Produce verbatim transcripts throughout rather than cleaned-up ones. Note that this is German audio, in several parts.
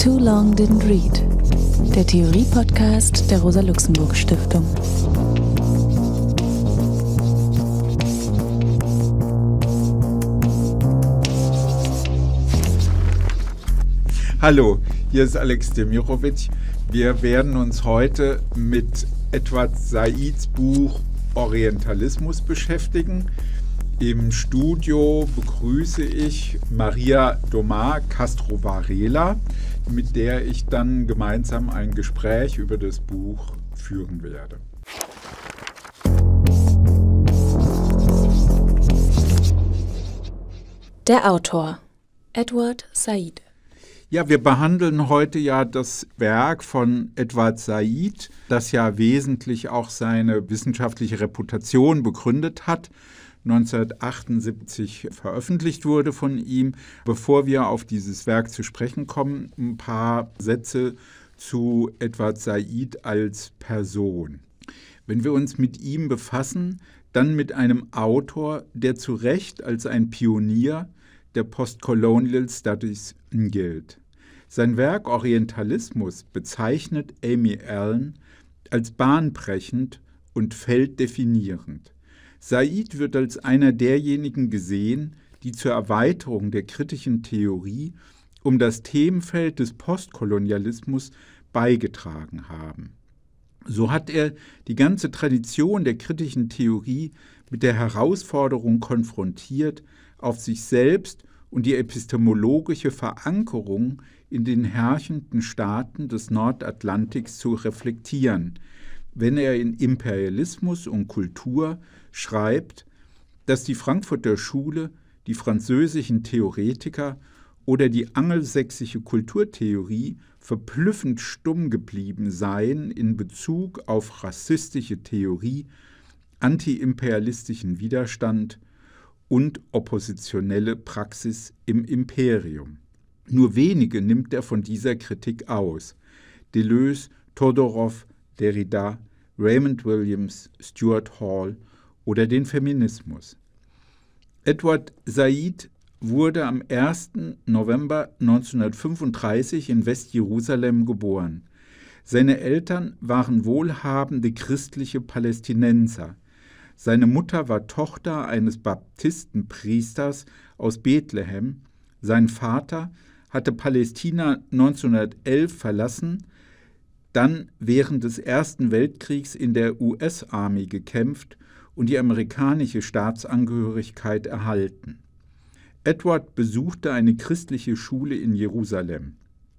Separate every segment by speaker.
Speaker 1: Too Long Didn't Read, der Theorie-Podcast der Rosa-Luxemburg-Stiftung.
Speaker 2: Hallo, hier ist Alex Demirovic. Wir werden uns heute mit Edward Saids Buch Orientalismus beschäftigen. Im Studio begrüße ich Maria Domar Castro Varela, mit der ich dann gemeinsam ein Gespräch über das Buch führen werde.
Speaker 1: Der Autor Edward Said.
Speaker 2: Ja, wir behandeln heute ja das Werk von Edward Said, das ja wesentlich auch seine wissenschaftliche Reputation begründet hat, neunzehnhundertachtundsiebzig veröffentlicht wurde von ihm. Bevor wir auf dieses Werk zu sprechen kommen, ein paar Sätze zu Edward Said als Person. Wenn wir uns mit ihm befassen, dann mit einem Autor, der zu Recht als ein Pionier der Postcolonial Studies gilt. Sein Werk Orientalismus bezeichnet Amy Allen als bahnbrechend und felddefinierend. Said wird als einer derjenigen gesehen, die zur Erweiterung der kritischen Theorie um das Themenfeld des Postkolonialismus beigetragen haben. So hat er die ganze Tradition der kritischen Theorie mit der Herausforderung konfrontiert, auf sich selbst und die epistemologische Verankerung in den herrschenden Staaten des Nordatlantiks zu reflektieren, wenn er in Imperialismus und Kultur schreibt, dass die Frankfurter Schule, die französischen Theoretiker oder die angelsächsische Kulturtheorie verblüffend stumm geblieben seien in Bezug auf rassistische Theorie, antiimperialistischen Widerstand und oppositionelle Praxis im Imperium. Nur wenige nimmt er von dieser Kritik aus: Deleuze, Todorov, Derrida, Raymond Williams, Stuart Hall oder den Feminismus. Edward Said wurde am ersten November neunzehnhundertfünfunddreißig in Westjerusalem geboren. Seine Eltern waren wohlhabende christliche Palästinenser. Seine Mutter war Tochter eines Baptistenpriesters aus Bethlehem. Sein Vater hatte Palästina neunzehnhundertelf verlassen, dann während des Ersten Weltkriegs in der U S-Army gekämpft und die amerikanische Staatsangehörigkeit erhalten. Edward besuchte eine christliche Schule in Jerusalem.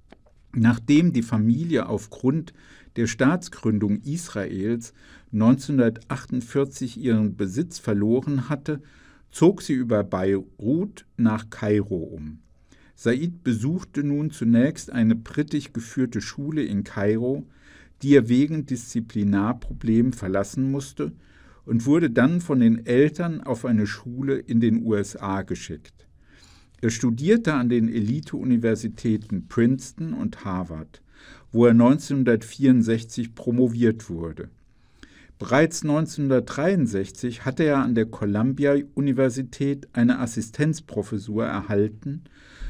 Speaker 2: Nachdem die Familie aufgrund der Staatsgründung Israels neunzehnhundertachtundvierzig ihren Besitz verloren hatte, zog sie über Beirut nach Kairo um. Said besuchte nun zunächst eine britisch geführte Schule in Kairo, die er wegen Disziplinarproblemen verlassen musste, und wurde dann von den Eltern auf eine Schule in den U S A geschickt. Er studierte an den Elite-Universitäten Princeton und Harvard, wo er neunzehnhundertvierundsechzig promoviert wurde. Bereits neunzehnhundertdreiundsechzig hatte er an der Columbia-Universität eine Assistenzprofessur erhalten.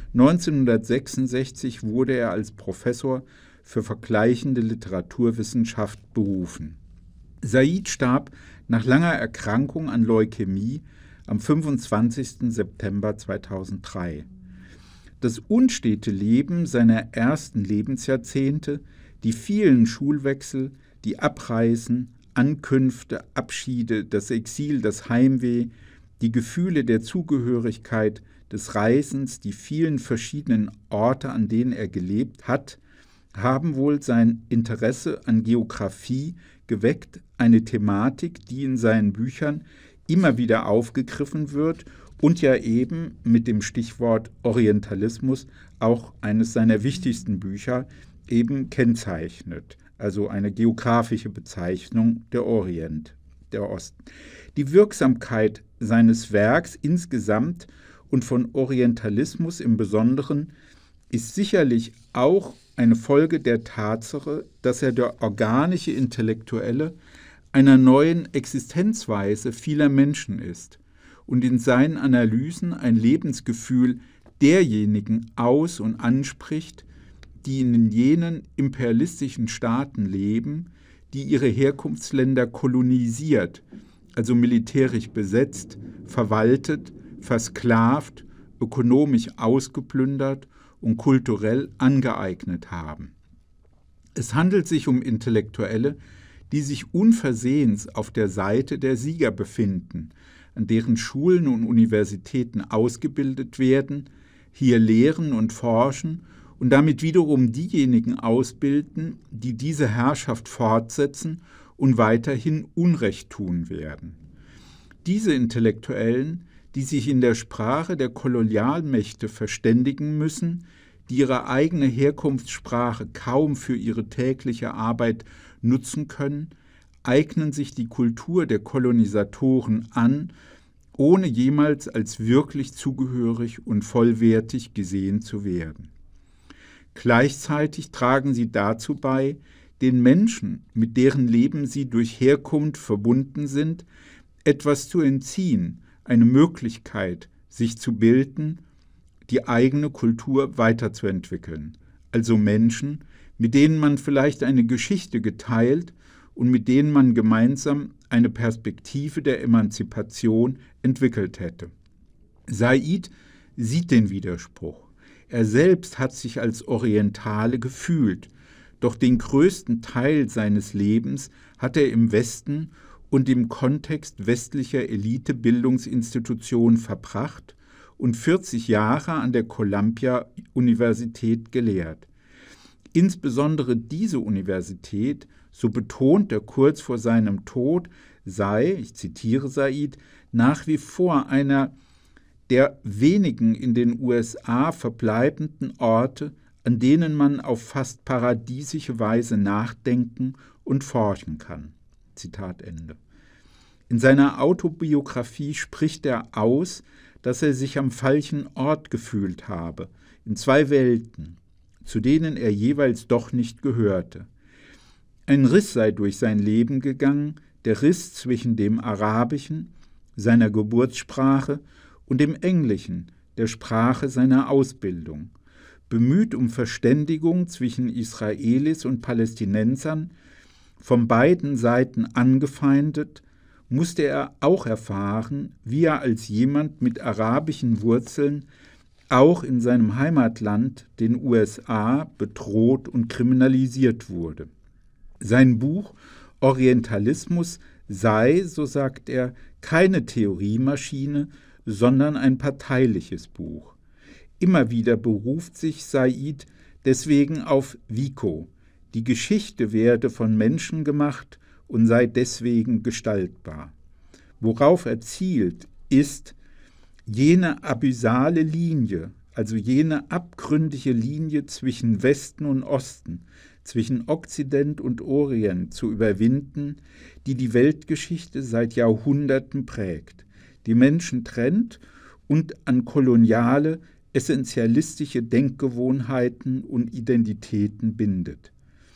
Speaker 2: neunzehnhundertsechsundsechzig wurde er als Professor für vergleichende Literaturwissenschaft berufen. Said starb nach langer Erkrankung an Leukämie am fünfundzwanzigsten September zweitausenddrei. Das unstete Leben seiner ersten Lebensjahrzehnte, die vielen Schulwechsel, die Abreisen, Ankünfte, Abschiede, das Exil, das Heimweh, die Gefühle der Zugehörigkeit, des Reisens, die vielen verschiedenen Orte, an denen er gelebt hat, haben wohl sein Interesse an Geographie geweckt, eine Thematik, die in seinen Büchern immer wieder aufgegriffen wird und ja eben mit dem Stichwort Orientalismus auch eines seiner wichtigsten Bücher eben kennzeichnet, also eine geografische Bezeichnung der Orient, der Osten. Die Wirksamkeit seines Werks insgesamt und von Orientalismus im Besonderen ist sicherlich auch eine Folge der Tatsache, dass er der organische Intellektuelle einer neuen Existenzweise vieler Menschen ist und in seinen Analysen ein Lebensgefühl derjenigen aus- und anspricht, die in jenen imperialistischen Staaten leben, die ihre Herkunftsländer kolonisiert, also militärisch besetzt, verwaltet, versklavt, ökonomisch ausgeplündert und kulturell angeeignet haben. Es handelt sich um Intellektuelle, die sich unversehens auf der Seite der Sieger befinden, an deren Schulen und Universitäten ausgebildet werden, hier lehren und forschen und damit wiederum diejenigen ausbilden, die diese Herrschaft fortsetzen und weiterhin Unrecht tun werden. Diese Intellektuellen, die sich in der Sprache der Kolonialmächte verständigen müssen, die ihre eigene Herkunftssprache kaum für ihre tägliche Arbeit nutzen können, eignen sich die Kultur der Kolonisatoren an, ohne jemals als wirklich zugehörig und vollwertig gesehen zu werden. Gleichzeitig tragen sie dazu bei, den Menschen, mit deren Leben sie durch Herkunft verbunden sind, etwas zu entziehen, eine Möglichkeit, sich zu bilden, die eigene Kultur weiterzuentwickeln, also Menschen, mit denen man vielleicht eine Geschichte geteilt und mit denen man gemeinsam eine Perspektive der Emanzipation entwickelt hätte. Said sieht den Widerspruch. Er selbst hat sich als Orientale gefühlt, doch den größten Teil seines Lebens hat er im Westen und im Kontext westlicher Elite-Bildungsinstitutionen verbracht und vierzig Jahre an der Columbia-Universität gelehrt. Insbesondere diese Universität, so betont er kurz vor seinem Tod, sei, ich zitiere Said, nach wie vor einer der wenigen in den U S A verbleibenden Orte, an denen man auf fast paradiesische Weise nachdenken und forschen kann. Zitat Ende. In seiner Autobiografie spricht er aus, dass er sich am falschen Ort gefühlt habe, in zwei Welten, zu denen er jeweils doch nicht gehörte. Ein Riss sei durch sein Leben gegangen, der Riss zwischen dem Arabischen, seiner Geburtssprache, und dem Englischen, der Sprache seiner Ausbildung. Bemüht um Verständigung zwischen Israelis und Palästinensern, von beiden Seiten angefeindet, musste er auch erfahren, wie er als jemand mit arabischen Wurzeln auch in seinem Heimatland, den U S A, bedroht und kriminalisiert wurde. Sein Buch Orientalismus sei, so sagt er, keine Theoriemaschine, sondern ein parteiliches Buch. Immer wieder beruft sich Said deswegen auf Vico. Die Geschichte werde von Menschen gemacht und sei deswegen gestaltbar. Worauf er zielt, ist jene abyssale Linie, also jene abgründige Linie zwischen Westen und Osten, zwischen Okzident und Orient zu überwinden, die die Weltgeschichte seit Jahrhunderten prägt, die Menschen trennt und an koloniale, essentialistische Denkgewohnheiten und Identitäten bindet.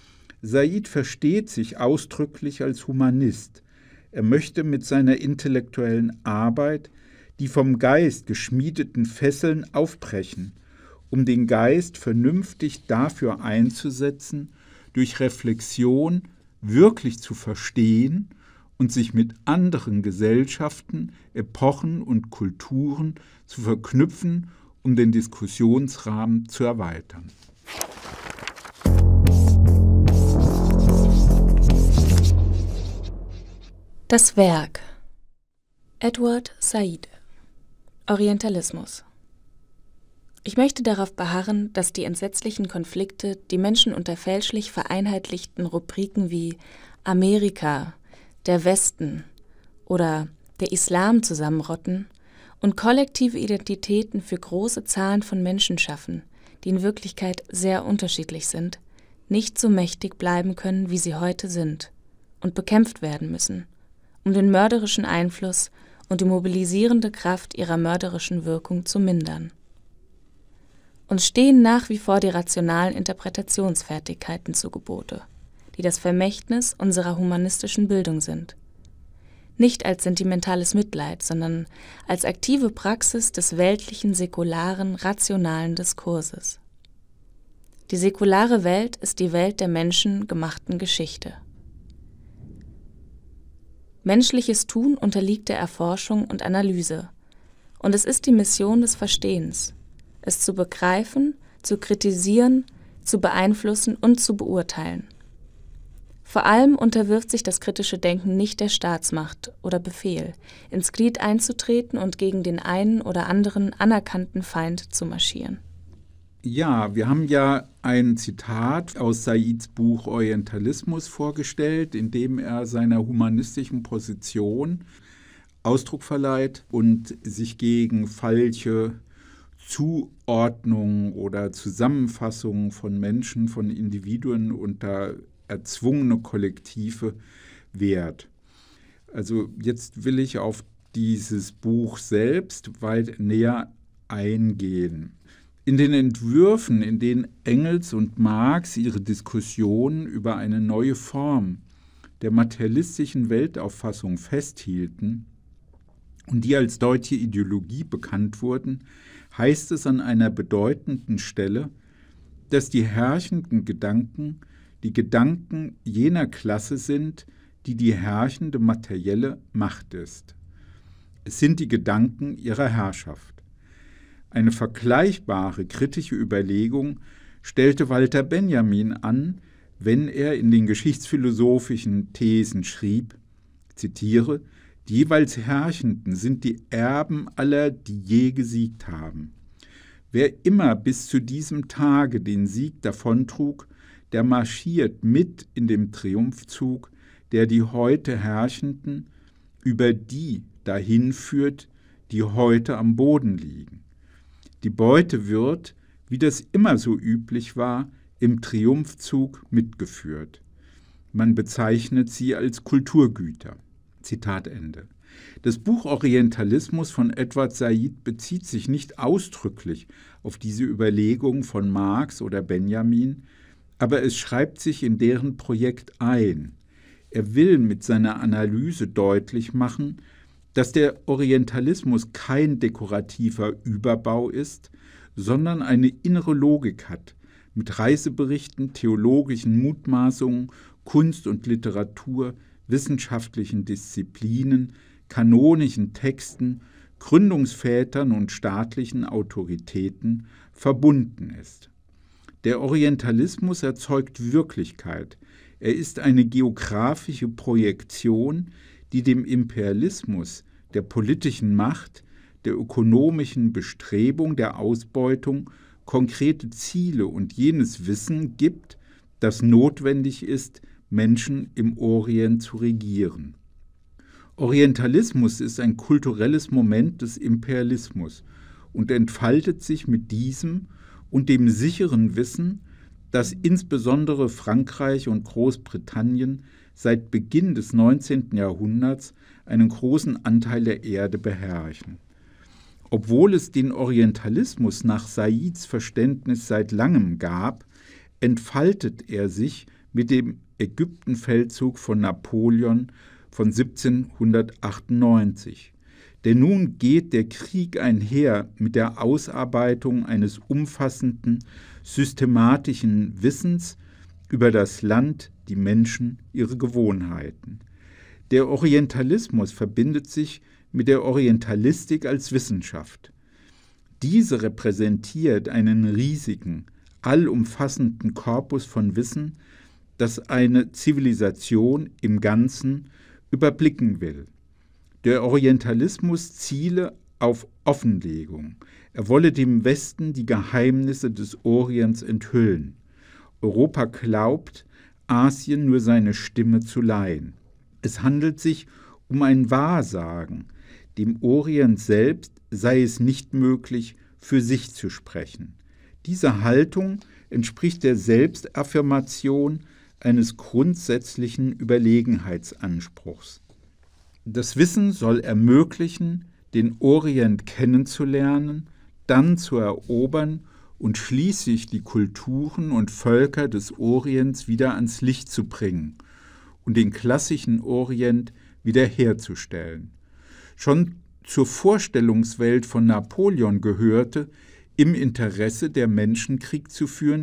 Speaker 2: Said versteht sich ausdrücklich als Humanist. Er möchte mit seiner intellektuellen Arbeit die vom Geist geschmiedeten Fesseln aufbrechen, um den Geist vernünftig dafür einzusetzen, durch Reflexion wirklich zu verstehen und sich mit anderen Gesellschaften, Epochen und Kulturen zu verknüpfen, um den Diskussionsrahmen zu erweitern.
Speaker 1: Das Werk. Edward Said. Orientalismus. Ich möchte darauf beharren, dass die entsetzlichen Konflikte die Menschen unter fälschlich vereinheitlichten Rubriken wie Amerika, der Westen oder der Islam zusammenrotten und kollektive Identitäten für große Zahlen von Menschen schaffen, die in Wirklichkeit sehr unterschiedlich sind, nicht so mächtig bleiben können, wie sie heute sind, und bekämpft werden müssen, um den mörderischen Einfluss und die mobilisierende Kraft ihrer mörderischen Wirkung zu mindern. Uns stehen nach wie vor die rationalen Interpretationsfertigkeiten zu Gebote, die das Vermächtnis unserer humanistischen Bildung sind. Nicht als sentimentales Mitleid, sondern als aktive Praxis des weltlichen, säkularen, rationalen Diskurses. Die säkulare Welt ist die Welt der menschengemachten Geschichte. Menschliches Tun unterliegt der Erforschung und Analyse. Und es ist die Mission des Verstehens, es zu begreifen, zu kritisieren, zu beeinflussen und zu beurteilen. Vor allem unterwirft sich das kritische Denken nicht der Staatsmacht oder Befehl, ins Glied einzutreten und gegen den einen oder anderen anerkannten Feind zu marschieren.
Speaker 2: Ja, wir haben ja ein Zitat aus Saids Buch Orientalismus vorgestellt, in dem er seiner humanistischen Position Ausdruck verleiht und sich gegen falsche Zuordnungen oder Zusammenfassungen von Menschen, von Individuen unter erzwungene Kollektive wehrt. Also jetzt will ich auf dieses Buch selbst weit näher eingehen. In den Entwürfen, in denen Engels und Marx ihre Diskussionen über eine neue Form der materialistischen Weltauffassung festhielten und die als deutsche Ideologie bekannt wurden, heißt es an einer bedeutenden Stelle, dass die herrschenden Gedanken die Gedanken jener Klasse sind, die die herrschende materielle Macht ist. Es sind die Gedanken ihrer Herrschaft. Eine vergleichbare kritische Überlegung stellte Walter Benjamin an, wenn er in den geschichtsphilosophischen Thesen schrieb, zitiere, die jeweils Herrschenden sind die Erben aller, die je gesiegt haben. Wer immer bis zu diesem Tage den Sieg davontrug, der marschiert mit in dem Triumphzug, der die heute Herrschenden über die dahin führt, die heute am Boden liegen. Die Beute wird, wie das immer so üblich war, im Triumphzug mitgeführt. Man bezeichnet sie als Kulturgüter. Zitat Ende. Das Buch Orientalismus von Edward Said bezieht sich nicht ausdrücklich auf diese Überlegung von Marx oder Benjamin, aber es schreibt sich in deren Projekt ein. Er will mit seiner Analyse deutlich machen, dass der Orientalismus kein dekorativer Überbau ist, sondern eine innere Logik hat, mit Reiseberichten, theologischen Mutmaßungen, Kunst und Literatur, wissenschaftlichen Disziplinen, kanonischen Texten, Gründungsvätern und staatlichen Autoritäten verbunden ist. Der Orientalismus erzeugt Wirklichkeit. Er ist eine geografische Projektion, die dem Imperialismus, der politischen Macht, der ökonomischen Bestrebung, der Ausbeutung konkrete Ziele und jenes Wissen gibt, das notwendig ist, Menschen im Orient zu regieren. Orientalismus ist ein kulturelles Moment des Imperialismus und entfaltet sich mit diesem und dem sicheren Wissen, dass insbesondere Frankreich und Großbritannien seit Beginn des neunzehnten Jahrhunderts einen großen Anteil der Erde beherrschen. Obwohl es den Orientalismus nach Saids Verständnis seit langem gab, entfaltet er sich mit dem Ägyptenfeldzug von Napoleon von siebzehnhundertachtundneunzig. Denn nun geht der Krieg einher mit der Ausarbeitung eines umfassenden, systematischen Wissens über das Land, die Menschen, ihre Gewohnheiten. Der Orientalismus verbindet sich mit der Orientalistik als Wissenschaft. Diese repräsentiert einen riesigen, allumfassenden Korpus von Wissen, das eine Zivilisation im Ganzen überblicken will. Der Orientalismus ziele auf Offenlegung. Er wolle dem Westen die Geheimnisse des Orients enthüllen. Europa glaubt, Asien nur seine Stimme zu leihen. Es handelt sich um ein Wahrsagen. Dem Orient selbst sei es nicht möglich, für sich zu sprechen. Diese Haltung entspricht der Selbstaffirmation eines grundsätzlichen Überlegenheitsanspruchs. Das Wissen soll ermöglichen, den Orient kennenzulernen, dann zu erobern und schließlich die Kulturen und Völker des Orients wieder ans Licht zu bringen und den klassischen Orient wiederherzustellen. Schon zur Vorstellungswelt von Napoleon gehörte, im Interesse der Menschen Krieg zu führen,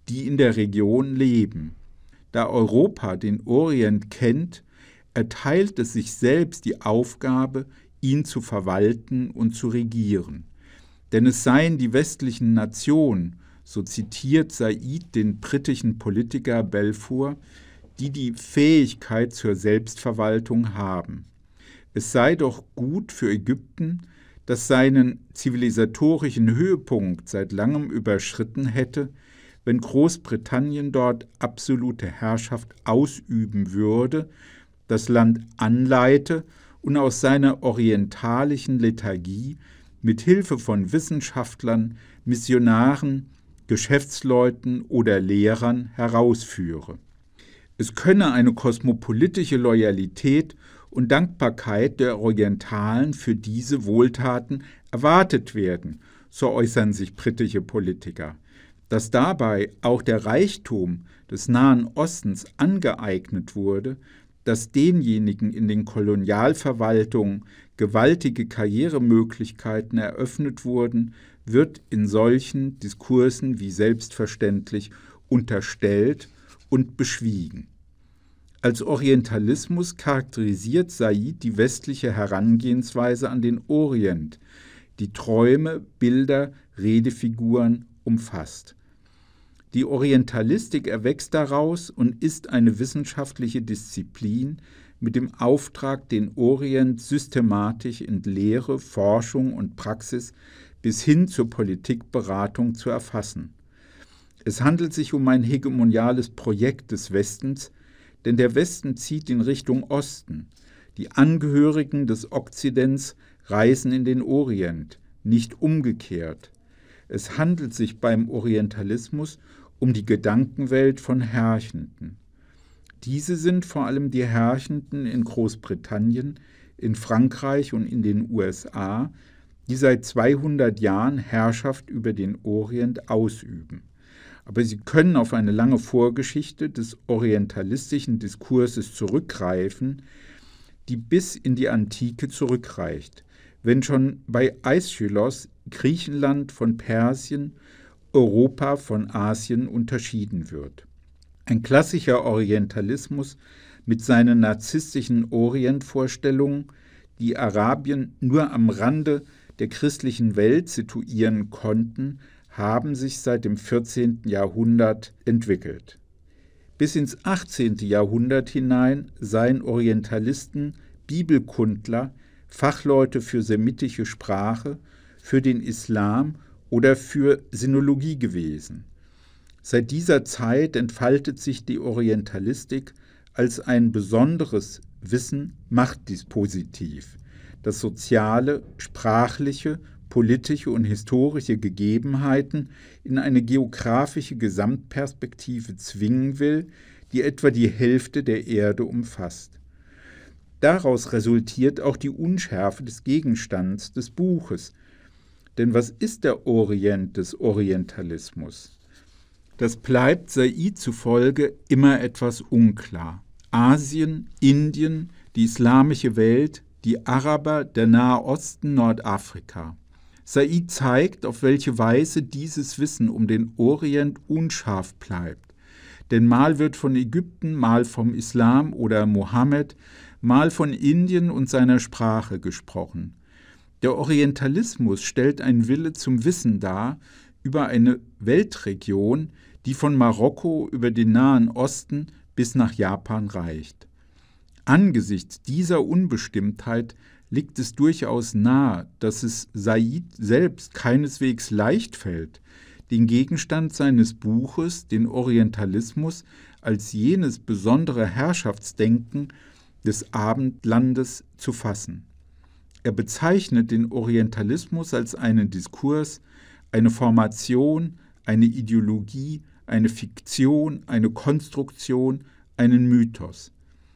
Speaker 2: die in der Region leben. Da Europa den Orient kennt, erteilt es sich selbst die Aufgabe, ihn zu verwalten und zu regieren. Denn es seien die westlichen Nationen, so zitiert Said den britischen Politiker Balfour, die die Fähigkeit zur Selbstverwaltung haben. Es sei doch gut für Ägypten, das seinen zivilisatorischen Höhepunkt seit langem überschritten hätte, wenn Großbritannien dort absolute Herrschaft ausüben würde, das Land anleite und aus seiner orientalischen Lethargie mit Hilfe von Wissenschaftlern, Missionaren, Geschäftsleuten oder Lehrern herausführe. Es könne eine kosmopolitische Loyalität und Dankbarkeit der Orientalen für diese Wohltaten erwartet werden, so äußern sich britische Politiker. Dass dabei auch der Reichtum des Nahen Ostens angeeignet wurde, dass denjenigen in den Kolonialverwaltungen gewaltige Karrieremöglichkeiten eröffnet wurden, wird in solchen Diskursen wie selbstverständlich unterstellt und beschwiegen. Als Orientalismus charakterisiert Said die westliche Herangehensweise an den Orient, die Träume, Bilder, Redefiguren umfasst. Die Orientalistik erwächst daraus und ist eine wissenschaftliche Disziplin mit dem Auftrag, den Orient systematisch in Lehre, Forschung und Praxis bis hin zur Politikberatung zu erfassen. Es handelt sich um ein hegemoniales Projekt des Westens, denn der Westen zieht in Richtung Osten. Die Angehörigen des Okzidents reisen in den Orient, nicht umgekehrt. Es handelt sich beim Orientalismus um die Gedankenwelt von Herrschenden. Diese sind vor allem die Herrschenden in Großbritannien, in Frankreich und in den U S A, die seit zweihundert Jahren Herrschaft über den Orient ausüben. Aber sie können auf eine lange Vorgeschichte des orientalistischen Diskurses zurückgreifen, die bis in die Antike zurückreicht, wenn schon bei Aeschylos Griechenland von Persien, Europa von Asien unterschieden wird. Ein klassischer Orientalismus mit seinen narzisstischen Orientvorstellungen, die Arabien nur am Rande der christlichen Welt situieren konnten, haben sich seit dem vierzehnten Jahrhundert entwickelt. Bis ins achtzehnte Jahrhundert hinein seien Orientalisten, Bibelkundler, Fachleute für semitische Sprache, für den Islam oder für Sinologie gewesen. Seit dieser Zeit entfaltet sich die Orientalistik als ein besonderes Wissen-Machtdispositiv, das soziale, sprachliche, politische und historische Gegebenheiten in eine geografische Gesamtperspektive zwingen will, die etwa die Hälfte der Erde umfasst. Daraus resultiert auch die Unschärfe des Gegenstands des Buches. Denn was ist der Orient des Orientalismus? Das bleibt Said zufolge immer etwas unklar. Asien, Indien, die islamische Welt, die Araber, der Nahe Osten, Nordafrika. Said zeigt, auf welche Weise dieses Wissen um den Orient unscharf bleibt. Denn mal wird von Ägypten, mal vom Islam oder Mohammed, mal von Indien und seiner Sprache gesprochen. Der Orientalismus stellt einen Wille zum Wissen dar über eine Weltregion, die von Marokko über den Nahen Osten bis nach Japan reicht. Angesichts dieser Unbestimmtheit liegt es durchaus nahe, dass es Said selbst keineswegs leicht fällt, den Gegenstand seines Buches, den Orientalismus, als jenes besondere Herrschaftsdenken des Abendlandes zu fassen. Er bezeichnet den Orientalismus als einen Diskurs, eine Formation, eine Ideologie, eine Fiktion, eine Konstruktion, einen Mythos.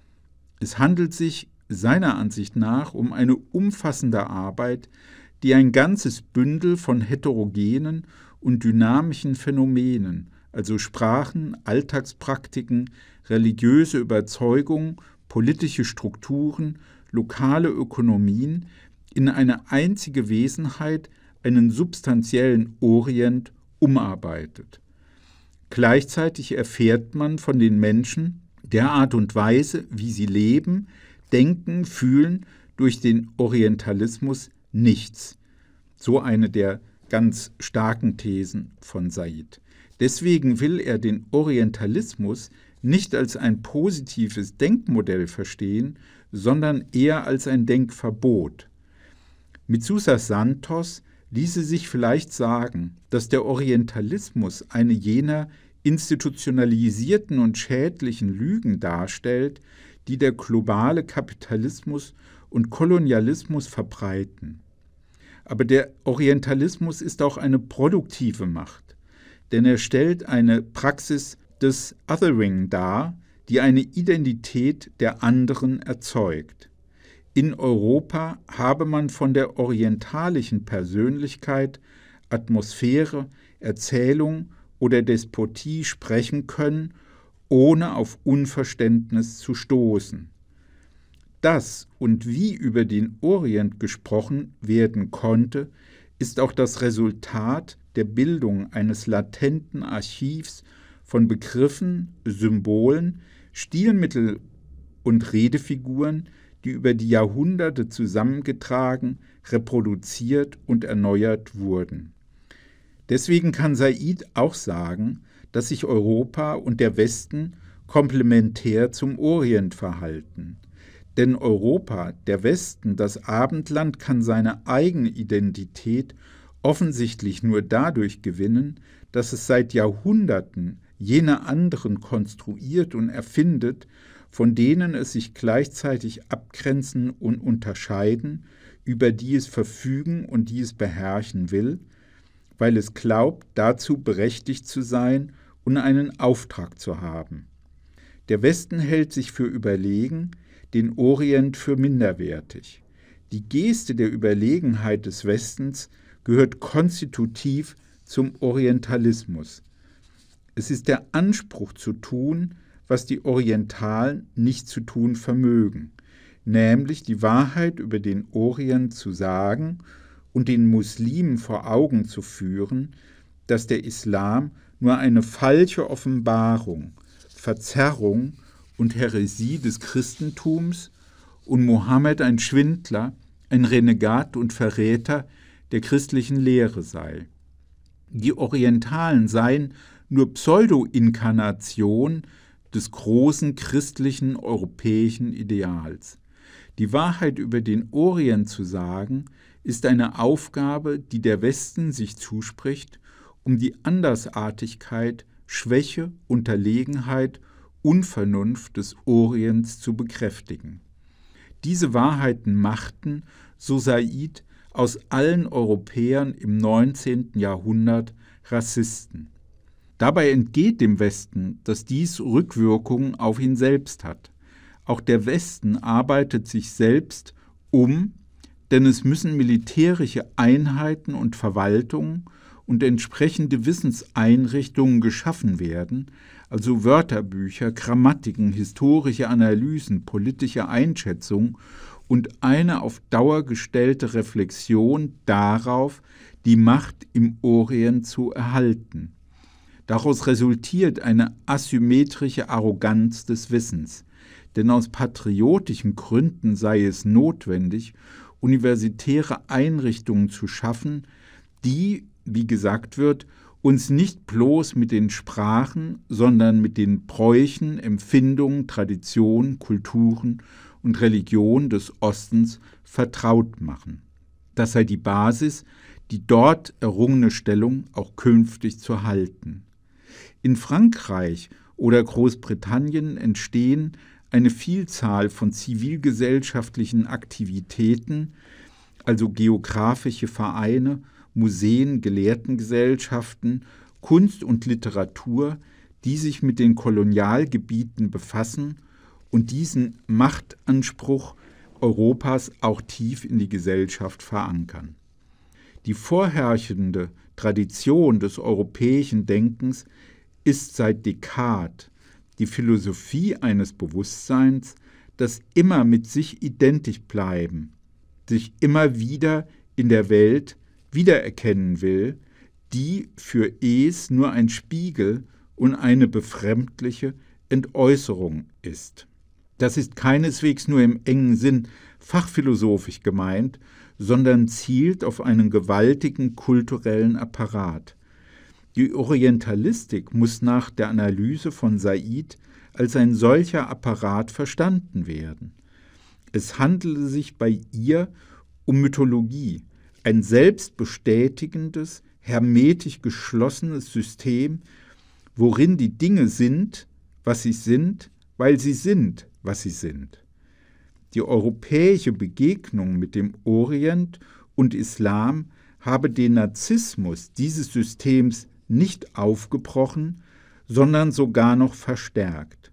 Speaker 2: Es handelt sich seiner Ansicht nach um eine umfassende Arbeit, die ein ganzes Bündel von heterogenen und dynamischen Phänomenen, also Sprachen, Alltagspraktiken, religiöse Überzeugungen, politische Strukturen, lokale Ökonomien in eine einzige Wesenheit, einen substanziellen Orient, umarbeitet. Gleichzeitig erfährt man von den Menschen, der Art und Weise, wie sie leben, denken, fühlen, durch den Orientalismus nichts. So eine der ganz starken Thesen von Said. Deswegen will er den Orientalismus nicht als ein positives Denkmodell verstehen, sondern eher als ein Denkverbot. Mit Sousa Santos ließe sich vielleicht sagen, dass der Orientalismus eine jener institutionalisierten und schädlichen Lügen darstellt, die der globale Kapitalismus und Kolonialismus verbreiten. Aber der Orientalismus ist auch eine produktive Macht, denn er stellt eine Praxis des Othering dar, die eine Identität der anderen erzeugt. In Europa habe man von der orientalischen Persönlichkeit, Atmosphäre, Erzählung oder Despotie sprechen können, ohne auf Unverständnis zu stoßen. Das und wie über den Orient gesprochen werden konnte, ist auch das Resultat der Bildung eines latenten Archivs von Begriffen, Symbolen, Stilmitteln und Redefiguren, die über die Jahrhunderte zusammengetragen, reproduziert und erneuert wurden. Deswegen kann Said auch sagen, dass sich Europa und der Westen komplementär zum Orient verhalten. Denn Europa, der Westen, das Abendland kann seine eigene Identität offensichtlich nur dadurch gewinnen, dass es seit Jahrhunderten jene anderen konstruiert und erfindet, von denen es sich gleichzeitig abgrenzen und unterscheiden, über die es verfügen und die es beherrschen will, weil es glaubt, dazu berechtigt zu sein und einen Auftrag zu haben. Der Westen hält sich für überlegen, den Orient für minderwertig. Die Geste der Überlegenheit des Westens gehört konstitutiv zum Orientalismus. Es ist der Anspruch zu tun, was die Orientalen nicht zu tun vermögen, nämlich die Wahrheit über den Orient zu sagen und den Muslimen vor Augen zu führen, dass der Islam nur eine falsche Offenbarung, Verzerrung und Häresie des Christentums und Mohammed ein Schwindler, ein Renegat und Verräter der christlichen Lehre sei. Die Orientalen seien nur Pseudo-Inkarnation des großen christlichen europäischen Ideals. Die Wahrheit über den Orient zu sagen, ist eine Aufgabe, die der Westen sich zuspricht, um die Andersartigkeit, Schwäche, Unterlegenheit, Unvernunft des Orients zu bekräftigen. Diese Wahrheiten machten, so Said, aus allen Europäern im neunzehnten Jahrhundert Rassisten. Dabei entgeht dem Westen, dass dies Rückwirkungen auf ihn selbst hat. Auch der Westen arbeitet sich selbst um, denn es müssen militärische Einheiten und Verwaltungen und entsprechende Wissenseinrichtungen geschaffen werden, also Wörterbücher, Grammatiken, historische Analysen, politische Einschätzungen und eine auf Dauer gestellte Reflexion darauf, die Macht im Orient zu erhalten. Daraus resultiert eine asymmetrische Arroganz des Wissens, denn aus patriotischen Gründen sei es notwendig, universitäre Einrichtungen zu schaffen, die, wie gesagt wird, uns nicht bloß mit den Sprachen, sondern mit den Bräuchen, Empfindungen, Traditionen, Kulturen und Religionen des Ostens vertraut machen. Das sei die Basis, die dort errungene Stellung auch künftig zu halten. In Frankreich oder Großbritannien entstehen eine Vielzahl von zivilgesellschaftlichen Aktivitäten, also geografische Vereine, Museen, Gelehrtengesellschaften, Kunst und Literatur, die sich mit den Kolonialgebieten befassen und diesen Machtanspruch Europas auch tief in die Gesellschaft verankern. Die vorherrschende Tradition des europäischen Denkens ist seit Descartes die Philosophie eines Bewusstseins, das immer mit sich identisch bleiben, sich immer wieder in der Welt wiedererkennen will, die für es nur ein Spiegel und eine befremdliche Entäußerung ist. Das ist keineswegs nur im engen Sinn fachphilosophisch gemeint, sondern zielt auf einen gewaltigen kulturellen Apparat. Die Orientalistik muss nach der Analyse von Said als ein solcher Apparat verstanden werden. Es handele sich bei ihr um Mythologie, ein selbstbestätigendes, hermetisch geschlossenes System, worin die Dinge sind, was sie sind, weil sie sind, was sie sind. Die europäische Begegnung mit dem Orient und Islam habe den Narzissmus dieses Systems nicht aufgebrochen, sondern sogar noch verstärkt.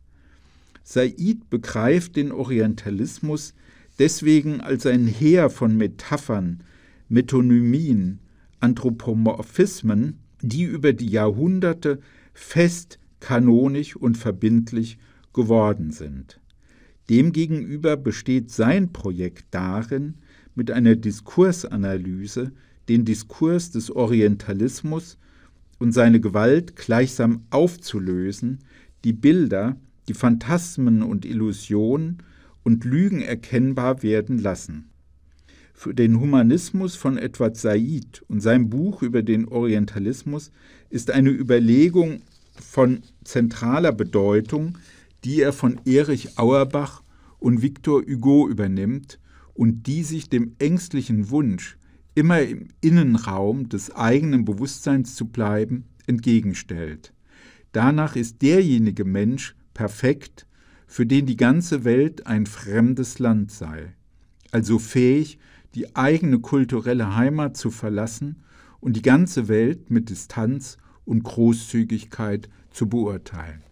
Speaker 2: Said begreift den Orientalismus deswegen als ein Heer von Metaphern, Metonymien, Anthropomorphismen, die über die Jahrhunderte fest, kanonisch und verbindlich geworden sind. Demgegenüber besteht sein Projekt darin, mit einer Diskursanalyse den Diskurs des Orientalismus und seine Gewalt gleichsam aufzulösen, die Bilder, die Phantasmen und Illusionen und Lügen erkennbar werden lassen. Für den Humanismus von Edward Said und sein Buch über den Orientalismus ist eine Überlegung von zentraler Bedeutung, die er von Erich Auerbach und Victor Hugo übernimmt und die sich dem ängstlichen Wunsch, immer im Innenraum des eigenen Bewusstseins zu bleiben, entgegenstellt. Danach ist derjenige Mensch perfekt, für den die ganze Welt ein fremdes Land sei, also fähig, die eigene kulturelle Heimat zu verlassen und die ganze Welt mit Distanz und Großzügigkeit zu beurteilen.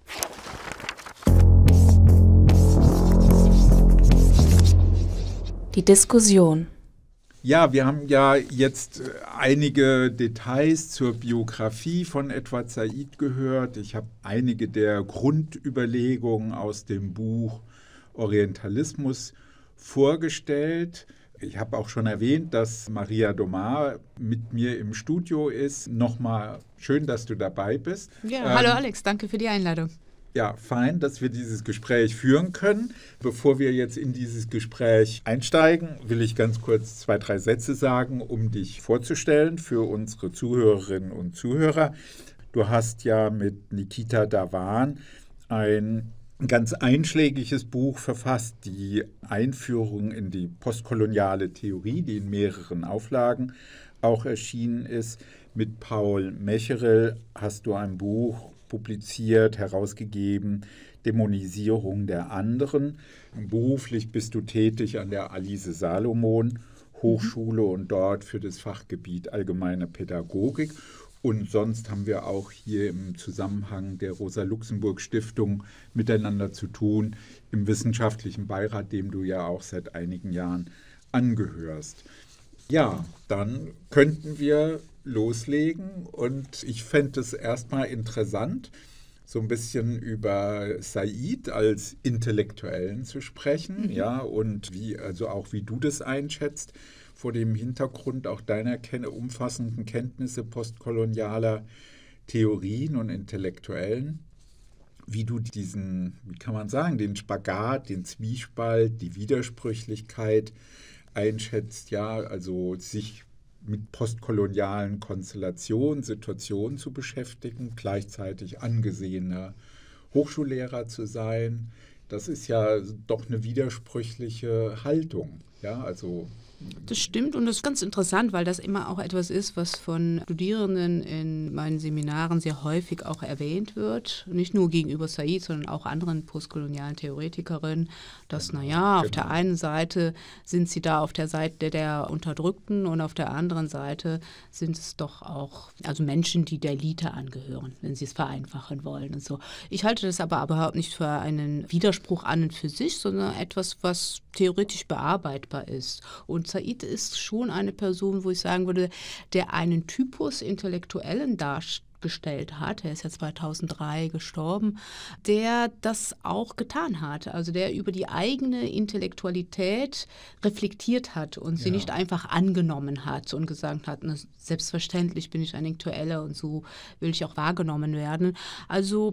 Speaker 1: Die Diskussion.
Speaker 2: Ja, wir haben ja jetzt einige Details zur Biografie von Edward Said gehört. Ich habe einige der Grundüberlegungen aus dem Buch Orientalismus vorgestellt. Ich habe auch schon erwähnt, dass Maria Domar mit mir im Studio ist. Nochmal schön, dass du dabei bist.
Speaker 3: Ja, ähm, hallo Alex, danke für die Einladung.
Speaker 2: Ja, fein, dass wir dieses Gespräch führen können. Bevor wir jetzt in dieses Gespräch einsteigen, will ich ganz kurz zwei, drei Sätze sagen, um dich vorzustellen für unsere Zuhörerinnen und Zuhörer. Du hast ja mit Nikita Dhawan ein ganz einschlägiges Buch verfasst, die Einführung in die postkoloniale Theorie, die in mehreren Auflagen auch erschienen ist. Mit Paul Mecherel hast du ein Buch publiziert, herausgegeben, Dämonisierung der anderen. Beruflich bist du tätig an der Alice Salomon Hochschule und dort für das Fachgebiet Allgemeine Pädagogik. Und sonst haben wir auch hier im Zusammenhang der Rosa-Luxemburg-Stiftung miteinander zu tun, im wissenschaftlichen Beirat, dem du ja auch seit einigen Jahren angehörst. Ja, dann könnten wir loslegen und ich fände es erstmal interessant, so ein bisschen über Said als Intellektuellen zu sprechen, mhm. ja, und wie, also auch wie du das einschätzt, vor dem Hintergrund auch deiner ken- umfassenden Kenntnisse postkolonialer Theorien und Intellektuellen, wie du diesen, wie kann man sagen, den Spagat, den Zwiespalt, die Widersprüchlichkeit einschätzt, ja, also sich mit postkolonialen Konstellationen, Situationen zu beschäftigen, gleichzeitig angesehener Hochschullehrer zu sein. Das ist ja doch eine widersprüchliche Haltung, ja, also
Speaker 3: das stimmt und das ist ganz interessant, weil das immer auch etwas ist, was von Studierenden in meinen Seminaren sehr häufig auch erwähnt wird. Nicht nur gegenüber Said, sondern auch anderen postkolonialen Theoretikerinnen, dass, naja, auf der einen Seite sind sie da auf der Seite der Unterdrückten und auf der anderen Seite sind es doch auch also Menschen, die der Elite angehören, wenn sie es vereinfachen wollen und so. Ich halte das aber überhaupt nicht für einen Widerspruch an und für sich, sondern etwas, was theoretisch bearbeitbar ist. Und Said ist schon eine Person, wo ich sagen würde, der einen Typus Intellektuellen darstellt, gestellt hat, er ist ja zweitausenddrei gestorben, der das auch getan hat. Also der über die eigene Intellektualität reflektiert hat und sie ja. nicht einfach angenommen hat und gesagt hat, na, selbstverständlich bin ich ein Intellektueller und so will ich auch wahrgenommen werden. Also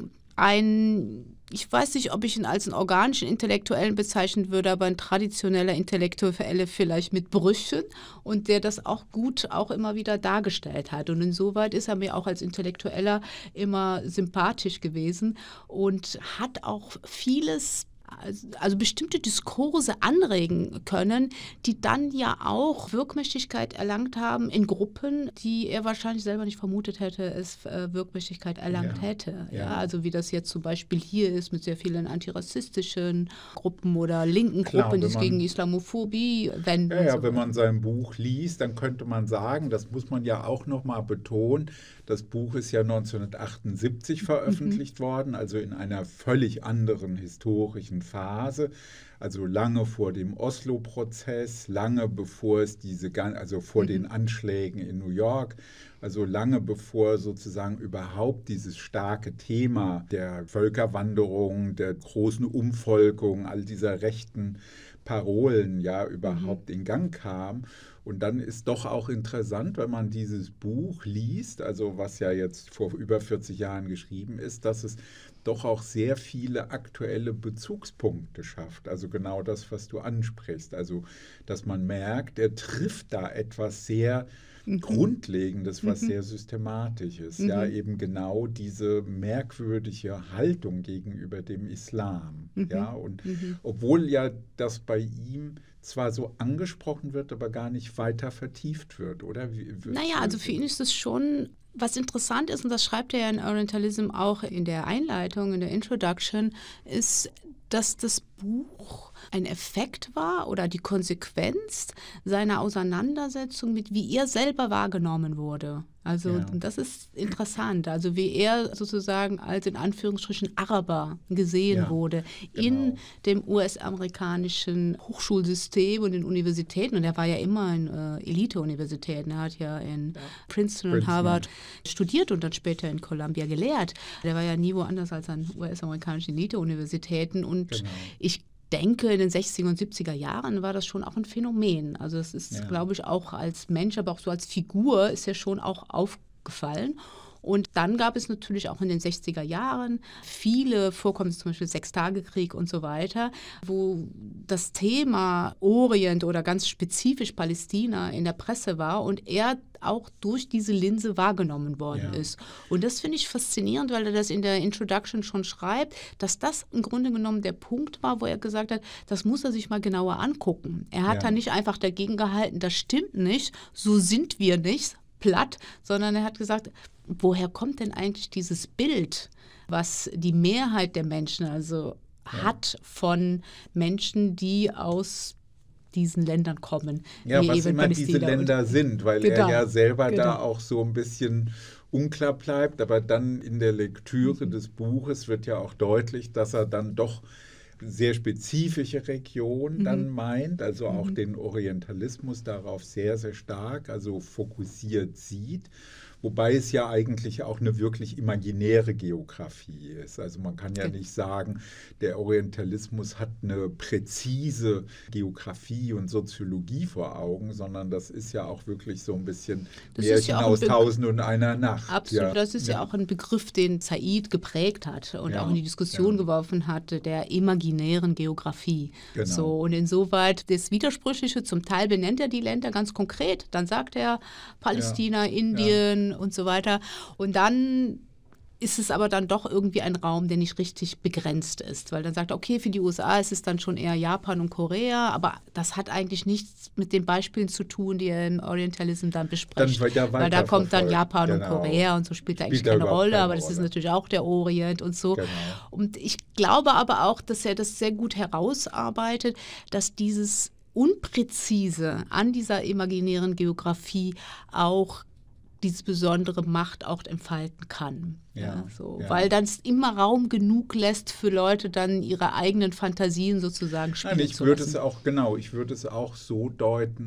Speaker 3: ein, ich weiß nicht, ob ich ihn als einen organischen Intellektuellen bezeichnen würde, aber ein traditioneller Intellektueller vielleicht mit Brüchen und der das auch gut auch immer wieder dargestellt hat. Und insoweit ist er mir auch als Intellektueller immer sympathisch gewesen und hat auch vieles, also bestimmte Diskurse anregen können, die dann ja auch Wirkmächtigkeit erlangt haben in Gruppen, die er wahrscheinlich selber nicht vermutet hätte, es äh, Wirkmächtigkeit erlangt ja. hätte. Ja. Ja, also wie das jetzt zum Beispiel hier ist mit sehr vielen antirassistischen Gruppen oder linken Klar, Gruppen, die sich gegen Islamophobie wenden.
Speaker 2: Ja, ja
Speaker 3: so
Speaker 2: wenn man sein Buch liest, dann könnte man sagen, das muss man ja auch nochmal betonen, das Buch ist ja neunzehnhundertachtundsiebzig veröffentlicht mhm. worden, also in einer völlig anderen historischen Phase, also lange vor dem Oslo-Prozess, lange bevor es diese, also vor mhm. den Anschlägen in New York, also lange bevor sozusagen überhaupt dieses starke Thema der Völkerwanderung, der großen Umvolkung, all dieser rechten Parolen ja überhaupt mhm. in Gang kam. Und dann ist doch auch interessant, wenn man dieses Buch liest, also was ja jetzt vor über vierzig Jahren geschrieben ist, dass es doch auch sehr viele aktuelle Bezugspunkte schafft. Also genau das, was du ansprichst. Also dass man merkt, er trifft da etwas sehr Mhm. Grundlegendes, was mhm. sehr systematisch ist. Mhm. Ja, eben genau diese merkwürdige Haltung gegenüber dem Islam. Mhm. Ja, und mhm. obwohl ja das bei ihm zwar so angesprochen wird, aber gar nicht weiter vertieft wird, oder? Wie,
Speaker 3: naja, also für ihn ist es schon, was interessant ist, und das schreibt er ja in Orientalism auch in der Einleitung, in der Introduction, ist, dass das Buch ein Effekt war oder die Konsequenz seiner Auseinandersetzung mit, wie er selber wahrgenommen wurde. Also ja. das ist interessant, also wie er sozusagen als in Anführungsstrichen Araber gesehen ja, wurde genau. in dem U S-amerikanischen Hochschulsystem und den Universitäten. Und er war ja immer in äh, Elite-Universitäten. Er hat ja in ja. Princeton, Princeton und Harvard studiert und dann später in Columbia gelehrt. Der war ja nie woanders als an U S-amerikanischen Elite-Universitäten. Und genau. ich denke, in den sechziger und siebziger Jahren war das schon auch ein Phänomen. Also es ist, ja. glaube ich, auch als Mensch, aber auch so als Figur ist ja schon auch aufgefallen. Und dann gab es natürlich auch in den sechziger Jahren viele Vorkommnisse, zum Beispiel Sechstagekrieg und so weiter, wo das Thema Orient oder ganz spezifisch Palästina in der Presse war und er auch durch diese Linse wahrgenommen worden ja. ist. Und das finde ich faszinierend, weil er das in der Introduction schon schreibt, dass das im Grunde genommen der Punkt war, wo er gesagt hat, das muss er sich mal genauer angucken. Er hat ja. da nicht einfach dagegen gehalten, das stimmt nicht, so sind wir nicht, platt, sondern er hat gesagt, woher kommt denn eigentlich dieses Bild, was die Mehrheit der Menschen also ja. hat von Menschen, die aus diesen Ländern kommen.
Speaker 2: Ja, was immer Palästina diese Länder sind, weil genau, er ja selber genau. da auch so ein bisschen unklar bleibt, aber dann in der Lektüre mhm. des Buches wird ja auch deutlich, dass er dann doch sehr spezifische Region mhm. dann meint, also auch mhm. den Orientalismus darauf sehr, sehr stark, also fokussiert sieht. Wobei es ja eigentlich auch eine wirklich imaginäre Geografie ist. Also man kann ja nicht sagen, der Orientalismus hat eine präzise Geografie und Soziologie vor Augen, sondern das ist ja auch wirklich so ein bisschen das Märchen ja aus Tausend und einer Nacht.
Speaker 3: Absolut, ja. das ist ja. ja auch ein Begriff, den Said geprägt hat und ja. auch in die Diskussion ja. geworfen hat, der imaginären Geografie. Genau. So, und insoweit das Widersprüchliche, zum Teil benennt er die Länder ganz konkret, dann sagt er Palästina, ja. Indien, ja. und so weiter. Und dann ist es aber dann doch irgendwie ein Raum, der nicht richtig begrenzt ist, weil dann sagt er, okay, für die U S A ist es dann schon eher Japan und Korea, aber das hat eigentlich nichts mit den Beispielen zu tun, die er im Orientalism dann bespricht, dann weil da kommt dann Japan genau. und Korea und so spielt da eigentlich spielt keine Rolle, keine aber das Rolle. Ist natürlich auch der Orient und so. Genau. Und ich glaube aber auch, dass er das sehr gut herausarbeitet, dass dieses Unpräzise an dieser imaginären Geografie auch diese besondere Macht auch entfalten kann. Ja, ja, so. ja. Weil dann es immer Raum genug lässt für Leute, dann ihre eigenen Fantasien sozusagen spielen
Speaker 2: Nein, ich
Speaker 3: zu
Speaker 2: würde
Speaker 3: lassen.
Speaker 2: es auch, genau, ich würde es auch so deuten,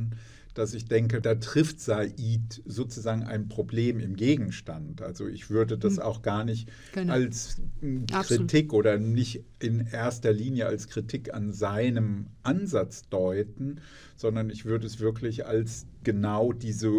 Speaker 2: dass ich denke, da trifft Said sozusagen ein Problem im Gegenstand. Also ich würde das mhm. auch gar nicht genau. als Kritik Absolut. Oder nicht in erster Linie als Kritik an seinem Ansatz deuten, sondern ich würde es wirklich als genau diese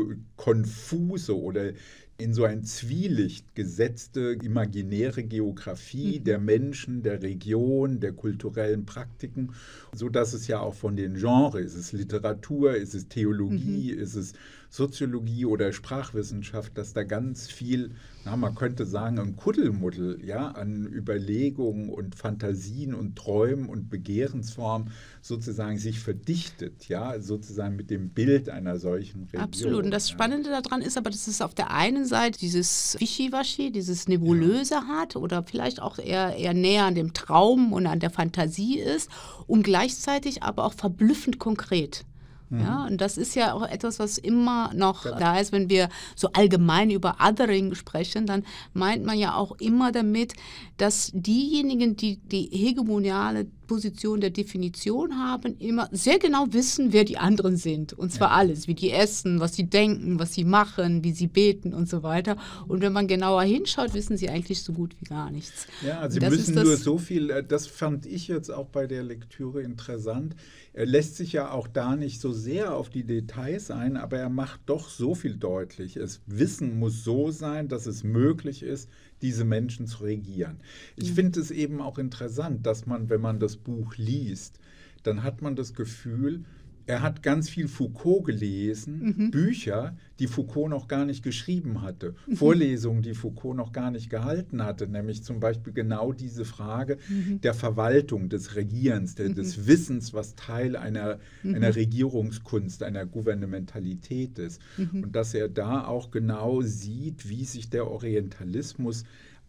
Speaker 2: konfuse oder in so ein Zwielicht gesetzte imaginäre Geografie mhm. der Menschen, der Region, der kulturellen Praktiken, sodass es ja auch von den Genres, ist es Literatur, ist es Theologie, mhm. ist es Soziologie oder Sprachwissenschaft, dass da ganz viel, na, man könnte sagen, ein Kuddelmuddel, ja, an Überlegungen und Fantasien und Träumen und Begehrensformen sozusagen sich verdichtet, ja, sozusagen mit dem Bild einer solchen Region.
Speaker 3: Absolut. Und das
Speaker 2: ja.
Speaker 3: Spannende daran ist aber, dass es auf der einen Seite dieses Wischiwaschi, dieses Nebulöse ja. hat oder vielleicht auch eher, eher näher an dem Traum und an der Fantasie ist und gleichzeitig aber auch verblüffend konkret. Ja, und das ist ja auch etwas, was immer noch ja. da ist, wenn wir so allgemein über Othering sprechen, dann meint man ja auch immer damit, dass diejenigen, die die hegemoniale Position der Definition haben, immer sehr genau wissen, wer die anderen sind. Und zwar ja. alles, wie die essen, was sie denken, was sie machen, wie sie beten und so weiter. Und wenn man genauer hinschaut, wissen sie eigentlich so gut wie gar nichts.
Speaker 2: Ja, also sie müssen nur so viel, das fand ich jetzt auch bei der Lektüre interessant. Er lässt sich ja auch da nicht so sehr auf die Details ein, aber er macht doch so viel deutlich. Das Wissen muss so sein, dass es möglich ist, diese Menschen zu regieren. Ich mhm. finde es eben auch interessant, dass man, wenn man das Buch liest, dann hat man das Gefühl, er hat ganz viel Foucault gelesen, mhm. Bücher, die Foucault noch gar nicht geschrieben hatte, mhm. Vorlesungen, die Foucault noch gar nicht gehalten hatte, nämlich zum Beispiel genau diese Frage mhm. der Verwaltung, des Regierens, der, mhm. des Wissens, was Teil einer, mhm. einer Regierungskunst, einer Gouvernementalität ist. Mhm. Und dass er da auch genau sieht, wie sich der Orientalismus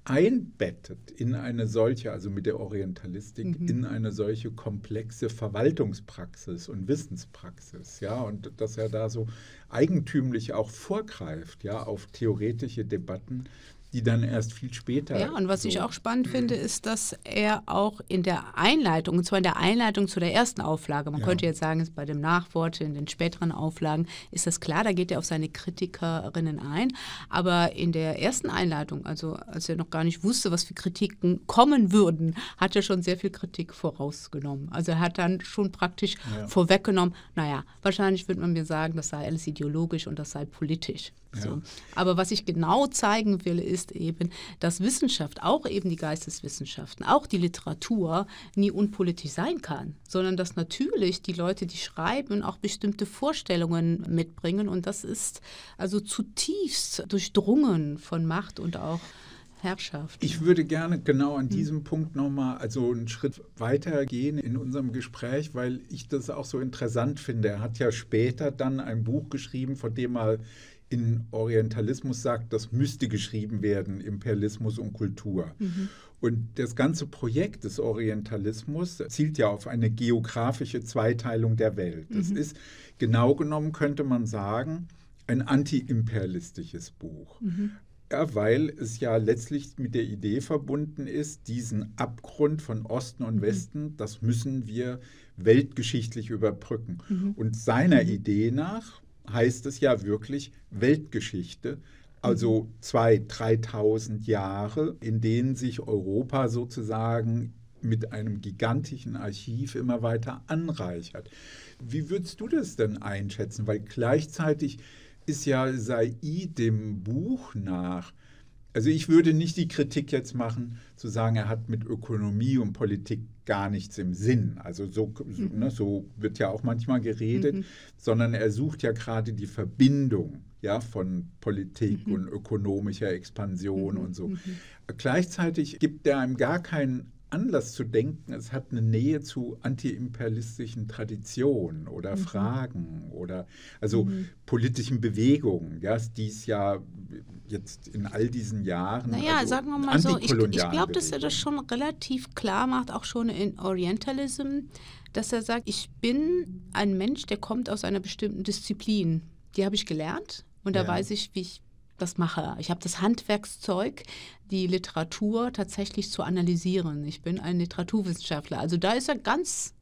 Speaker 2: einbettet in eine solche, also mit der Orientalistik, mhm. in eine solche komplexe Verwaltungspraxis und Wissenspraxis, ja, und dass er da so eigentümlich auch vorgreift, ja, auf theoretische Debatten, die dann erst viel später...
Speaker 3: Ja, und was
Speaker 2: so
Speaker 3: ich auch spannend finde, ist, dass er auch in der Einleitung, und zwar in der Einleitung zu der ersten Auflage, man ja. könnte jetzt sagen, bei dem Nachwort, in den späteren Auflagen, ist das klar, da geht er auf seine Kritikerinnen ein, aber in der ersten Einleitung, also als er noch gar nicht wusste, was für Kritiken kommen würden, hat er schon sehr viel Kritik vorausgenommen. Also er hat dann schon praktisch ja. vorweggenommen, naja, wahrscheinlich würde man mir sagen, das sei alles ideologisch und das sei politisch. So. Ja. Aber was ich genau zeigen will, ist eben, dass Wissenschaft, auch eben die Geisteswissenschaften, auch die Literatur nie unpolitisch sein kann, sondern dass natürlich die Leute, die schreiben, auch bestimmte Vorstellungen mitbringen und das ist also zutiefst durchdrungen von Macht und auch Herrschaft.
Speaker 2: Ich würde gerne genau an diesem hm. Punkt nochmal also einen Schritt weiter gehen in unserem Gespräch, weil ich das auch so interessant finde. Er hat ja später dann ein Buch geschrieben, von dem er in Orientalismus sagt, das müsste geschrieben werden, Imperialismus und Kultur. Mhm. Und das ganze Projekt des Orientalismus zielt ja auf eine geografische Zweiteilung der Welt. Mhm. Es ist, genau genommen könnte man sagen, ein antiimperialistisches Buch. Mhm. Ja, weil es ja letztlich mit der Idee verbunden ist, diesen Abgrund von Osten und mhm. Westen, das müssen wir weltgeschichtlich überbrücken. Mhm. Und seiner mhm. Idee nach heißt es ja wirklich Weltgeschichte, also zweitausend, dreitausend Jahre, in denen sich Europa sozusagen mit einem gigantischen Archiv immer weiter anreichert. Wie würdest du das denn einschätzen? Weil gleichzeitig ist ja Said dem Buch nach, also ich würde nicht die Kritik jetzt machen, zu sagen, er hat mit Ökonomie und Politik gar nichts im Sinn. Also so, so, mhm. ne, so wird ja auch manchmal geredet, mhm. sondern er sucht ja gerade die Verbindung ja, von Politik mhm. und ökonomischer Expansion mhm. und so. Mhm. Gleichzeitig gibt er einem gar keinen Anlass zu denken, es hat eine Nähe zu antiimperialistischen Traditionen oder mhm. Fragen oder also mhm. politischen Bewegungen, ja, die es ja jetzt in all diesen Jahren.
Speaker 3: Naja,
Speaker 2: also
Speaker 3: sagen wir mal so, ich, ich glaube, dass er das schon relativ klar macht, auch schon in Orientalism, dass er sagt, ich bin ein Mensch, der kommt aus einer bestimmten Disziplin. Die habe ich gelernt und da ja. weiß ich, wie ich das mache. Ich habe das Handwerkszeug, die Literatur tatsächlich zu analysieren. Ich bin ein Literaturwissenschaftler. Also da ist er ganz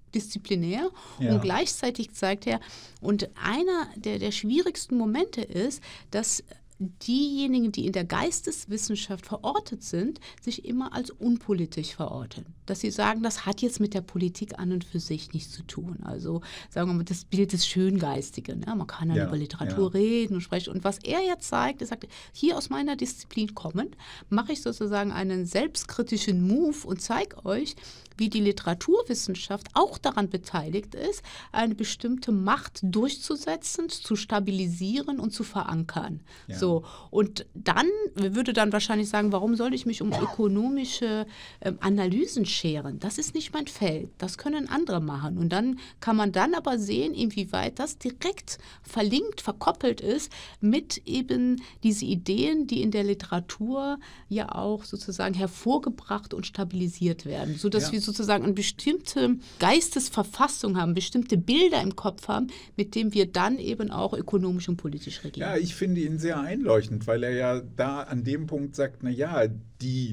Speaker 3: disziplinär
Speaker 2: Ja.
Speaker 3: und gleichzeitig zeigt er, und einer der, der schwierigsten Momente ist, dass diejenigen, die in der Geisteswissenschaft verortet sind, sich immer als unpolitisch verorten. Dass sie sagen, das hat jetzt mit der Politik an und für sich nichts zu tun. Also sagen wir mal, das Bild des Schöngeistigen. Ne? Man kann dann
Speaker 2: Ja,
Speaker 3: über Literatur
Speaker 2: ja.
Speaker 3: reden und sprechen. Und was er jetzt zeigt, er sagt, hier aus meiner Disziplin kommend, mache ich sozusagen einen selbstkritischen Move und zeige euch, wie die Literaturwissenschaft auch daran beteiligt ist, eine bestimmte Macht durchzusetzen, zu stabilisieren und zu verankern.
Speaker 2: Ja.
Speaker 3: So, und dann würde dann wahrscheinlich sagen, warum soll ich mich um ökonomische ähm, Analysen scheren? Das ist nicht mein Feld, das können andere machen. Und dann kann man dann aber sehen, inwieweit das direkt verlinkt, verkoppelt ist mit eben diese Ideen, die in der Literatur ja auch sozusagen hervorgebracht und stabilisiert werden, sodass
Speaker 2: Ja.
Speaker 3: wir sozusagen eine bestimmte Geistesverfassung haben, bestimmte Bilder im Kopf haben, mit denen wir dann eben auch ökonomisch und politisch regieren.
Speaker 2: Ja, ich finde ihn sehr einleuchtend, weil er ja da an dem Punkt sagt, na ja, die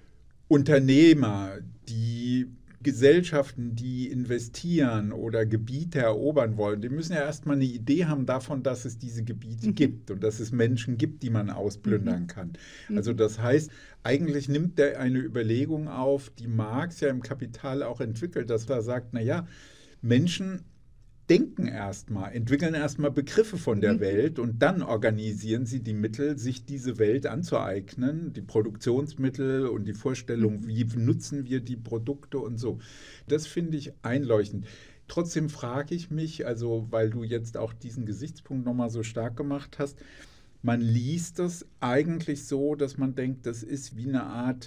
Speaker 2: Unternehmer, die Gesellschaften, die investieren oder Gebiete erobern wollen, die müssen ja erstmal eine Idee haben davon, dass es diese Gebiete
Speaker 3: Mhm.
Speaker 2: gibt und dass es Menschen gibt, die man ausplündern
Speaker 3: Mhm.
Speaker 2: kann.
Speaker 3: Mhm.
Speaker 2: Also das heißt, eigentlich nimmt er eine Überlegung auf, die Marx ja im Kapital auch entwickelt, dass er sagt, na ja, Menschen denken erstmal, entwickeln erstmal Begriffe von der
Speaker 3: Mhm.
Speaker 2: Welt und dann organisieren sie die Mittel, sich diese Welt anzueignen, die Produktionsmittel und die Vorstellung, wie nutzen wir die Produkte und so. Das finde ich einleuchtend. Trotzdem frage ich mich, also weil du jetzt auch diesen Gesichtspunkt nochmal so stark gemacht hast, man liest das eigentlich so, dass man denkt, das ist wie eine Art,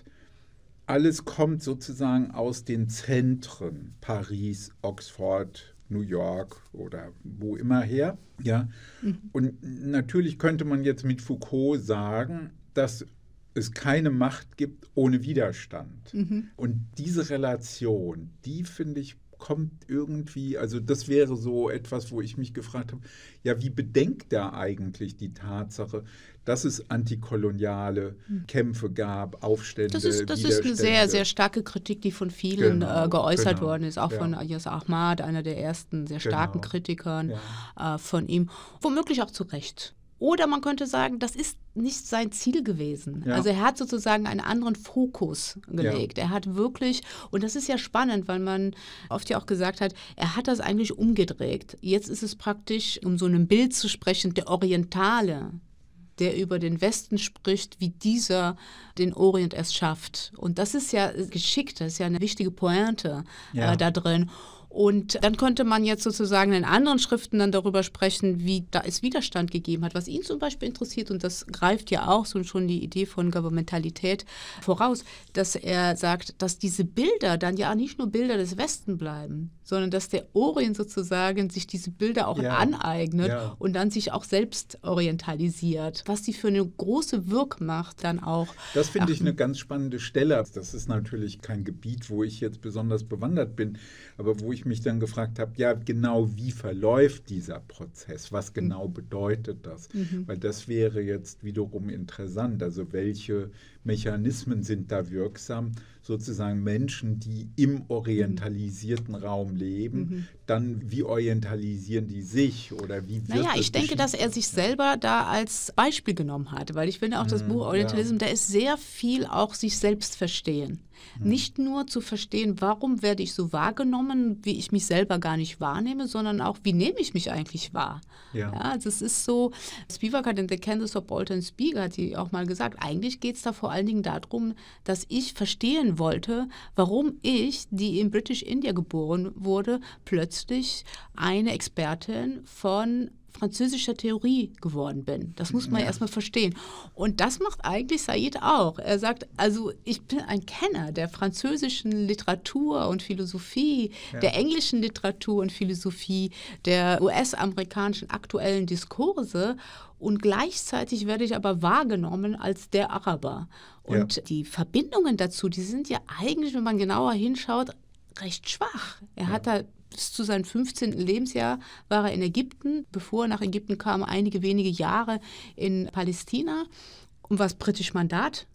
Speaker 2: alles kommt sozusagen aus den Zentren, Paris, Oxford, New York oder wo immer her. Ja?
Speaker 3: Mhm.
Speaker 2: Und natürlich könnte man jetzt mit Foucault sagen, dass es keine Macht gibt ohne Widerstand.
Speaker 3: Mhm.
Speaker 2: Und diese Relation, die finde ich, kommt irgendwie, also das wäre so etwas, wo ich mich gefragt habe, ja, wie bedenkt er eigentlich die Tatsache, dass es antikoloniale Kämpfe gab, Aufstände,
Speaker 3: Das ist, das ist eine
Speaker 2: Widerstände?
Speaker 3: sehr, sehr starke Kritik, die von vielen
Speaker 2: Genau,
Speaker 3: äh, geäußert
Speaker 2: genau.
Speaker 3: worden ist, auch
Speaker 2: Ja.
Speaker 3: von Ayas Ahmad, einer der ersten sehr starken
Speaker 2: Genau.
Speaker 3: Kritikern
Speaker 2: Ja.
Speaker 3: äh, von ihm, womöglich auch zu Recht. Oder man könnte sagen, das ist nicht sein Ziel gewesen.
Speaker 2: Ja.
Speaker 3: Also er hat sozusagen einen anderen Fokus gelegt. Er hat wirklich, und das ist ja spannend, weil man oft ja auch gesagt hat, er hat das eigentlich umgedreht. Jetzt ist es praktisch, um so ein Bild zu sprechen, der Orientale, der über den Westen spricht, wie dieser den Orient erst schafft. Und das ist ja geschickt, das ist ja eine wichtige Pointe
Speaker 2: Ja.
Speaker 3: äh, da drin. Und dann könnte man jetzt sozusagen in anderen Schriften dann darüber sprechen, wie da es Widerstand gegeben hat. Was ihn zum Beispiel interessiert, und das greift ja auch so schon die Idee von Gouvernementalität voraus, dass er sagt, dass diese Bilder dann ja nicht nur Bilder des Westen bleiben, sondern dass der Orient sozusagen sich diese Bilder auch
Speaker 2: Ja.
Speaker 3: aneignet
Speaker 2: Ja.
Speaker 3: und dann sich auch selbst orientalisiert. Was die für eine große Wirkmacht dann auch.
Speaker 2: Das finde ich
Speaker 3: achten.
Speaker 2: eine ganz spannende Stelle. Das ist natürlich kein Gebiet, wo ich jetzt besonders bewandert bin, aber wo ich mich dann gefragt habe, ja, genau wie verläuft dieser Prozess? Was genau bedeutet das?
Speaker 3: Mhm.
Speaker 2: Weil das wäre jetzt wiederum interessant. Also welche Mechanismen sind da wirksam? Sozusagen Menschen, die im orientalisierten Raum leben,
Speaker 3: Mhm.
Speaker 2: dann wie orientalisieren die sich oder wie wird
Speaker 3: Naja,
Speaker 2: das
Speaker 3: ich denke, dass er sich selber da als Beispiel genommen hat, weil ich finde auch das
Speaker 2: Mhm,
Speaker 3: Buch Orientalism,
Speaker 2: ja.
Speaker 3: da ist sehr viel auch sich selbst verstehen. Nicht nur zu verstehen, warum werde ich so wahrgenommen, wie ich mich selber gar nicht wahrnehme, sondern auch, wie nehme ich mich eigentlich wahr.
Speaker 2: Ja.
Speaker 3: Ja, also es ist so, Spivak hat in The Candace of Bolton Spiegel hat die auch mal gesagt, eigentlich geht es da vor allen Dingen darum, dass ich verstehen wollte, warum ich, die in British India geboren wurde, plötzlich eine Expertin von französischer Theorie geworden bin. Das muss man
Speaker 2: Ja.
Speaker 3: erstmal verstehen. Und das macht eigentlich Said auch. Er sagt, also ich bin ein Kenner der französischen Literatur und Philosophie,
Speaker 2: Ja.
Speaker 3: der englischen Literatur und Philosophie, der U S-amerikanischen aktuellen Diskurse, und gleichzeitig werde ich aber wahrgenommen als der Araber. Und
Speaker 2: Ja.
Speaker 3: die Verbindungen dazu, die sind ja eigentlich, wenn man genauer hinschaut, recht schwach. Er
Speaker 2: Ja.
Speaker 3: hat da bis zu seinem fünfzehnten Lebensjahr war er in Ägypten. Bevor er nach Ägypten kam, einige wenige Jahre in Palästina und war das britische Mandat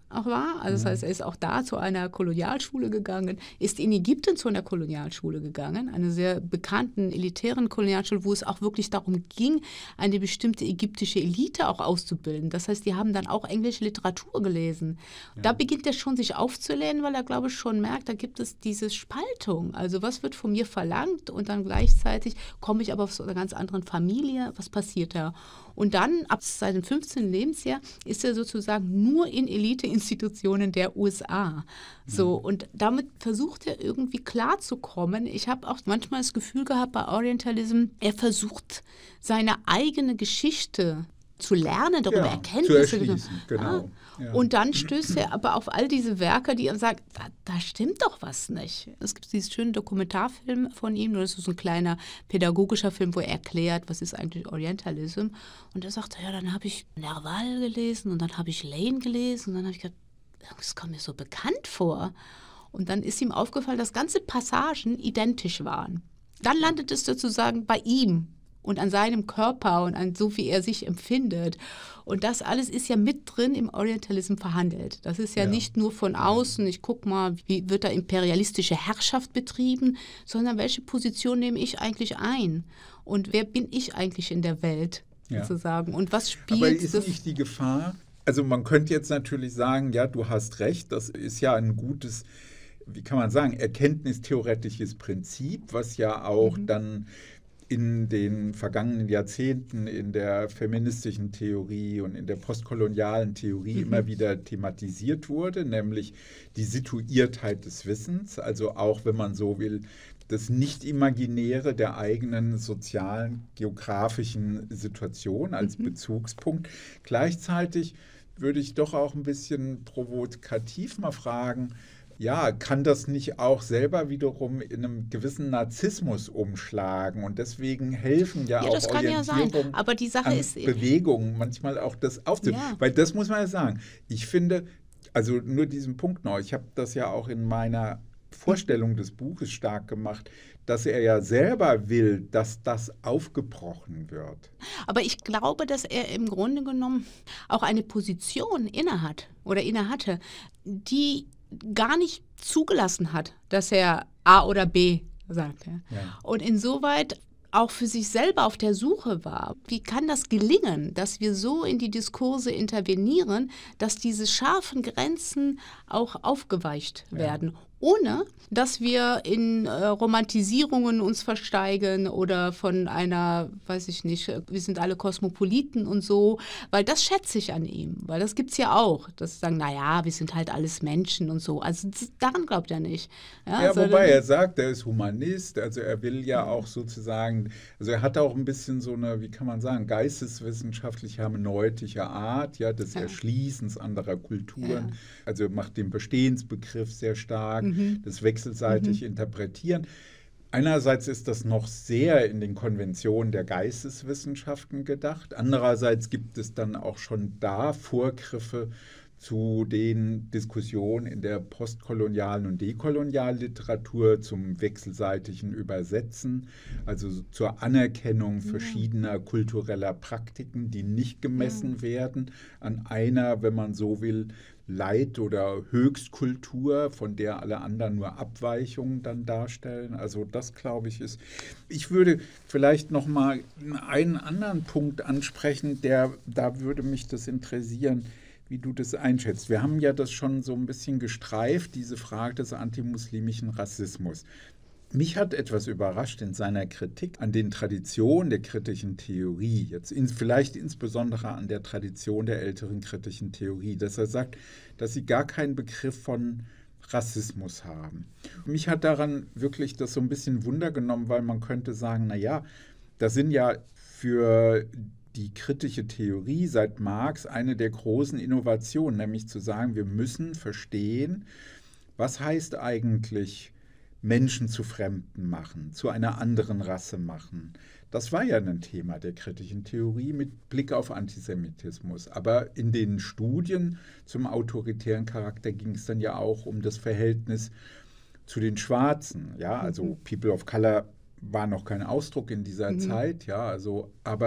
Speaker 3: auch war. Also das heißt, er ist auch da zu einer Kolonialschule gegangen, ist in Ägypten zu einer Kolonialschule gegangen, einer sehr bekannten, elitären Kolonialschule, wo es auch wirklich darum ging, eine bestimmte ägyptische Elite auch auszubilden. Das heißt, die haben dann auch englische Literatur gelesen. Ja. Da beginnt er schon, sich aufzulehnen, weil er, glaube ich, schon merkt, da gibt es diese Spaltung. Also was wird von mir verlangt und dann gleichzeitig komme ich aber aus einer ganz anderen Familie. Was passiert da? Und dann, ab seinem fünfzehnten Lebensjahr, ist er sozusagen nur in Eliteinstitutionen der U S A. So, mhm. Und damit versucht er irgendwie klarzukommen. Ich habe auch manchmal das Gefühl gehabt bei Orientalism, er versucht seine eigene Geschichte zu lernen, darüber
Speaker 2: ja,
Speaker 3: Erkenntnisse.
Speaker 2: Zu erschließen, genau.
Speaker 3: Ja. Und dann stößt er aber auf all diese Werke, die er sagt, da, da stimmt doch was nicht. Es gibt diesen schönen Dokumentarfilm von ihm, das ist so ein kleiner pädagogischer Film, wo er erklärt, was ist eigentlich Orientalism. Und er sagt, ja, dann habe ich Nerval gelesen und dann habe ich Lane gelesen und dann habe ich gedacht, das kommt mir so bekannt vor. Und dann ist ihm aufgefallen, dass ganze Passagen identisch waren. Dann landet es sozusagen bei ihm und an seinem Körper und an so, wie er sich empfindet. Und das alles ist ja mit drin im Orientalism verhandelt. Das ist ja, ja. nicht nur von außen, ich gucke mal, wie wird da imperialistische Herrschaft betrieben, sondern welche Position nehme ich eigentlich ein? Und wer bin ich eigentlich in der Welt, ja. sozusagen? Und was spielt
Speaker 2: Aber ist
Speaker 3: das?
Speaker 2: Nicht die Gefahr, also man könnte jetzt natürlich sagen, ja, du hast recht, das ist ja ein gutes, wie kann man sagen, erkenntnistheoretisches Prinzip, was ja auch mhm. dann in den vergangenen Jahrzehnten in der feministischen Theorie und in der postkolonialen Theorie mhm. immer wieder thematisiert wurde, nämlich die Situiertheit des Wissens, also auch, wenn man so will, das Nicht-Imaginäre der eigenen sozialen, geografischen Situation als mhm. Bezugspunkt. Gleichzeitig würde ich doch auch ein bisschen provokativ mal fragen, ja, kann das nicht auch selber wiederum in einem gewissen Narzissmus umschlagen? Und deswegen helfen ja, ja auch
Speaker 3: das kann
Speaker 2: Orientierung
Speaker 3: ja sein. Aber die Sache
Speaker 2: an
Speaker 3: ist
Speaker 2: Bewegungen manchmal auch das aufzunehmen. Ja. Weil das muss man ja sagen. Ich finde, also nur diesen Punkt noch, ich habe das ja auch in meiner Vorstellung des Buches stark gemacht, dass er ja selber will, dass das aufgebrochen wird.
Speaker 3: Aber ich glaube, dass er im Grunde genommen auch eine Position innehat oder innehatte, die gar nicht zugelassen hat, dass er A oder B sagt. Ja. Ja. Und insoweit auch für sich selber auf der Suche war. Wie kann das gelingen, dass wir so in die Diskurse intervenieren, dass diese scharfen Grenzen auch aufgeweicht werden? Ja. Ohne, dass wir in äh, Romantisierungen uns versteigen oder von einer, weiß ich nicht, wir sind alle Kosmopoliten und so, weil das schätze ich an ihm, weil das gibt es ja auch, dass sie sagen, naja, wir sind halt alles Menschen und so, also das, daran glaubt er nicht.
Speaker 2: Ja, ja wobei er sagt, er ist Humanist, also er will ja auch sozusagen, also er hat auch ein bisschen so eine, wie kann man sagen, geisteswissenschaftlich-hermeneutische Art, ja, des ja. Erschließens anderer Kulturen, ja. also macht den Bestehensbegriff sehr stark, das wechselseitig mhm. interpretieren. Einerseits ist das noch sehr in den Konventionen der Geisteswissenschaften gedacht. Andererseits gibt es dann auch schon da Vorgriffe zu den Diskussionen in der postkolonialen und dekolonialen Literatur zum wechselseitigen Übersetzen, also zur Anerkennung verschiedener ja. kultureller Praktiken, die nicht gemessen ja. werden an einer, wenn man so will, Leit- oder Höchstkultur, von der alle anderen nur Abweichungen dann darstellen. Also das, glaube ich, ist... Ich würde vielleicht noch mal einen anderen Punkt ansprechen, der, da würde mich das interessieren, wie du das einschätzt. Wir haben ja das schon so ein bisschen gestreift, diese Frage des antimuslimischen Rassismus. Mich hat etwas überrascht in seiner Kritik an den Traditionen der kritischen Theorie, jetzt in, vielleicht insbesondere an der Tradition der älteren kritischen Theorie, dass er sagt, dass sie gar keinen Begriff von Rassismus haben. Mich hat daran wirklich das so ein bisschen Wunder genommen, weil man könnte sagen, naja, das sind ja für die kritische Theorie seit Marx eine der großen Innovationen, nämlich zu sagen, wir müssen verstehen, was heißt eigentlich Menschen zu Fremden machen, zu einer anderen Rasse machen. Das war ja ein Thema der kritischen Theorie mit Blick auf Antisemitismus. Aber in den Studien zum autoritären Charakter ging es dann ja auch um das Verhältnis zu den Schwarzen. Ja, also mhm. People of Color war noch kein Ausdruck in dieser mhm. Zeit. Ja, also, aber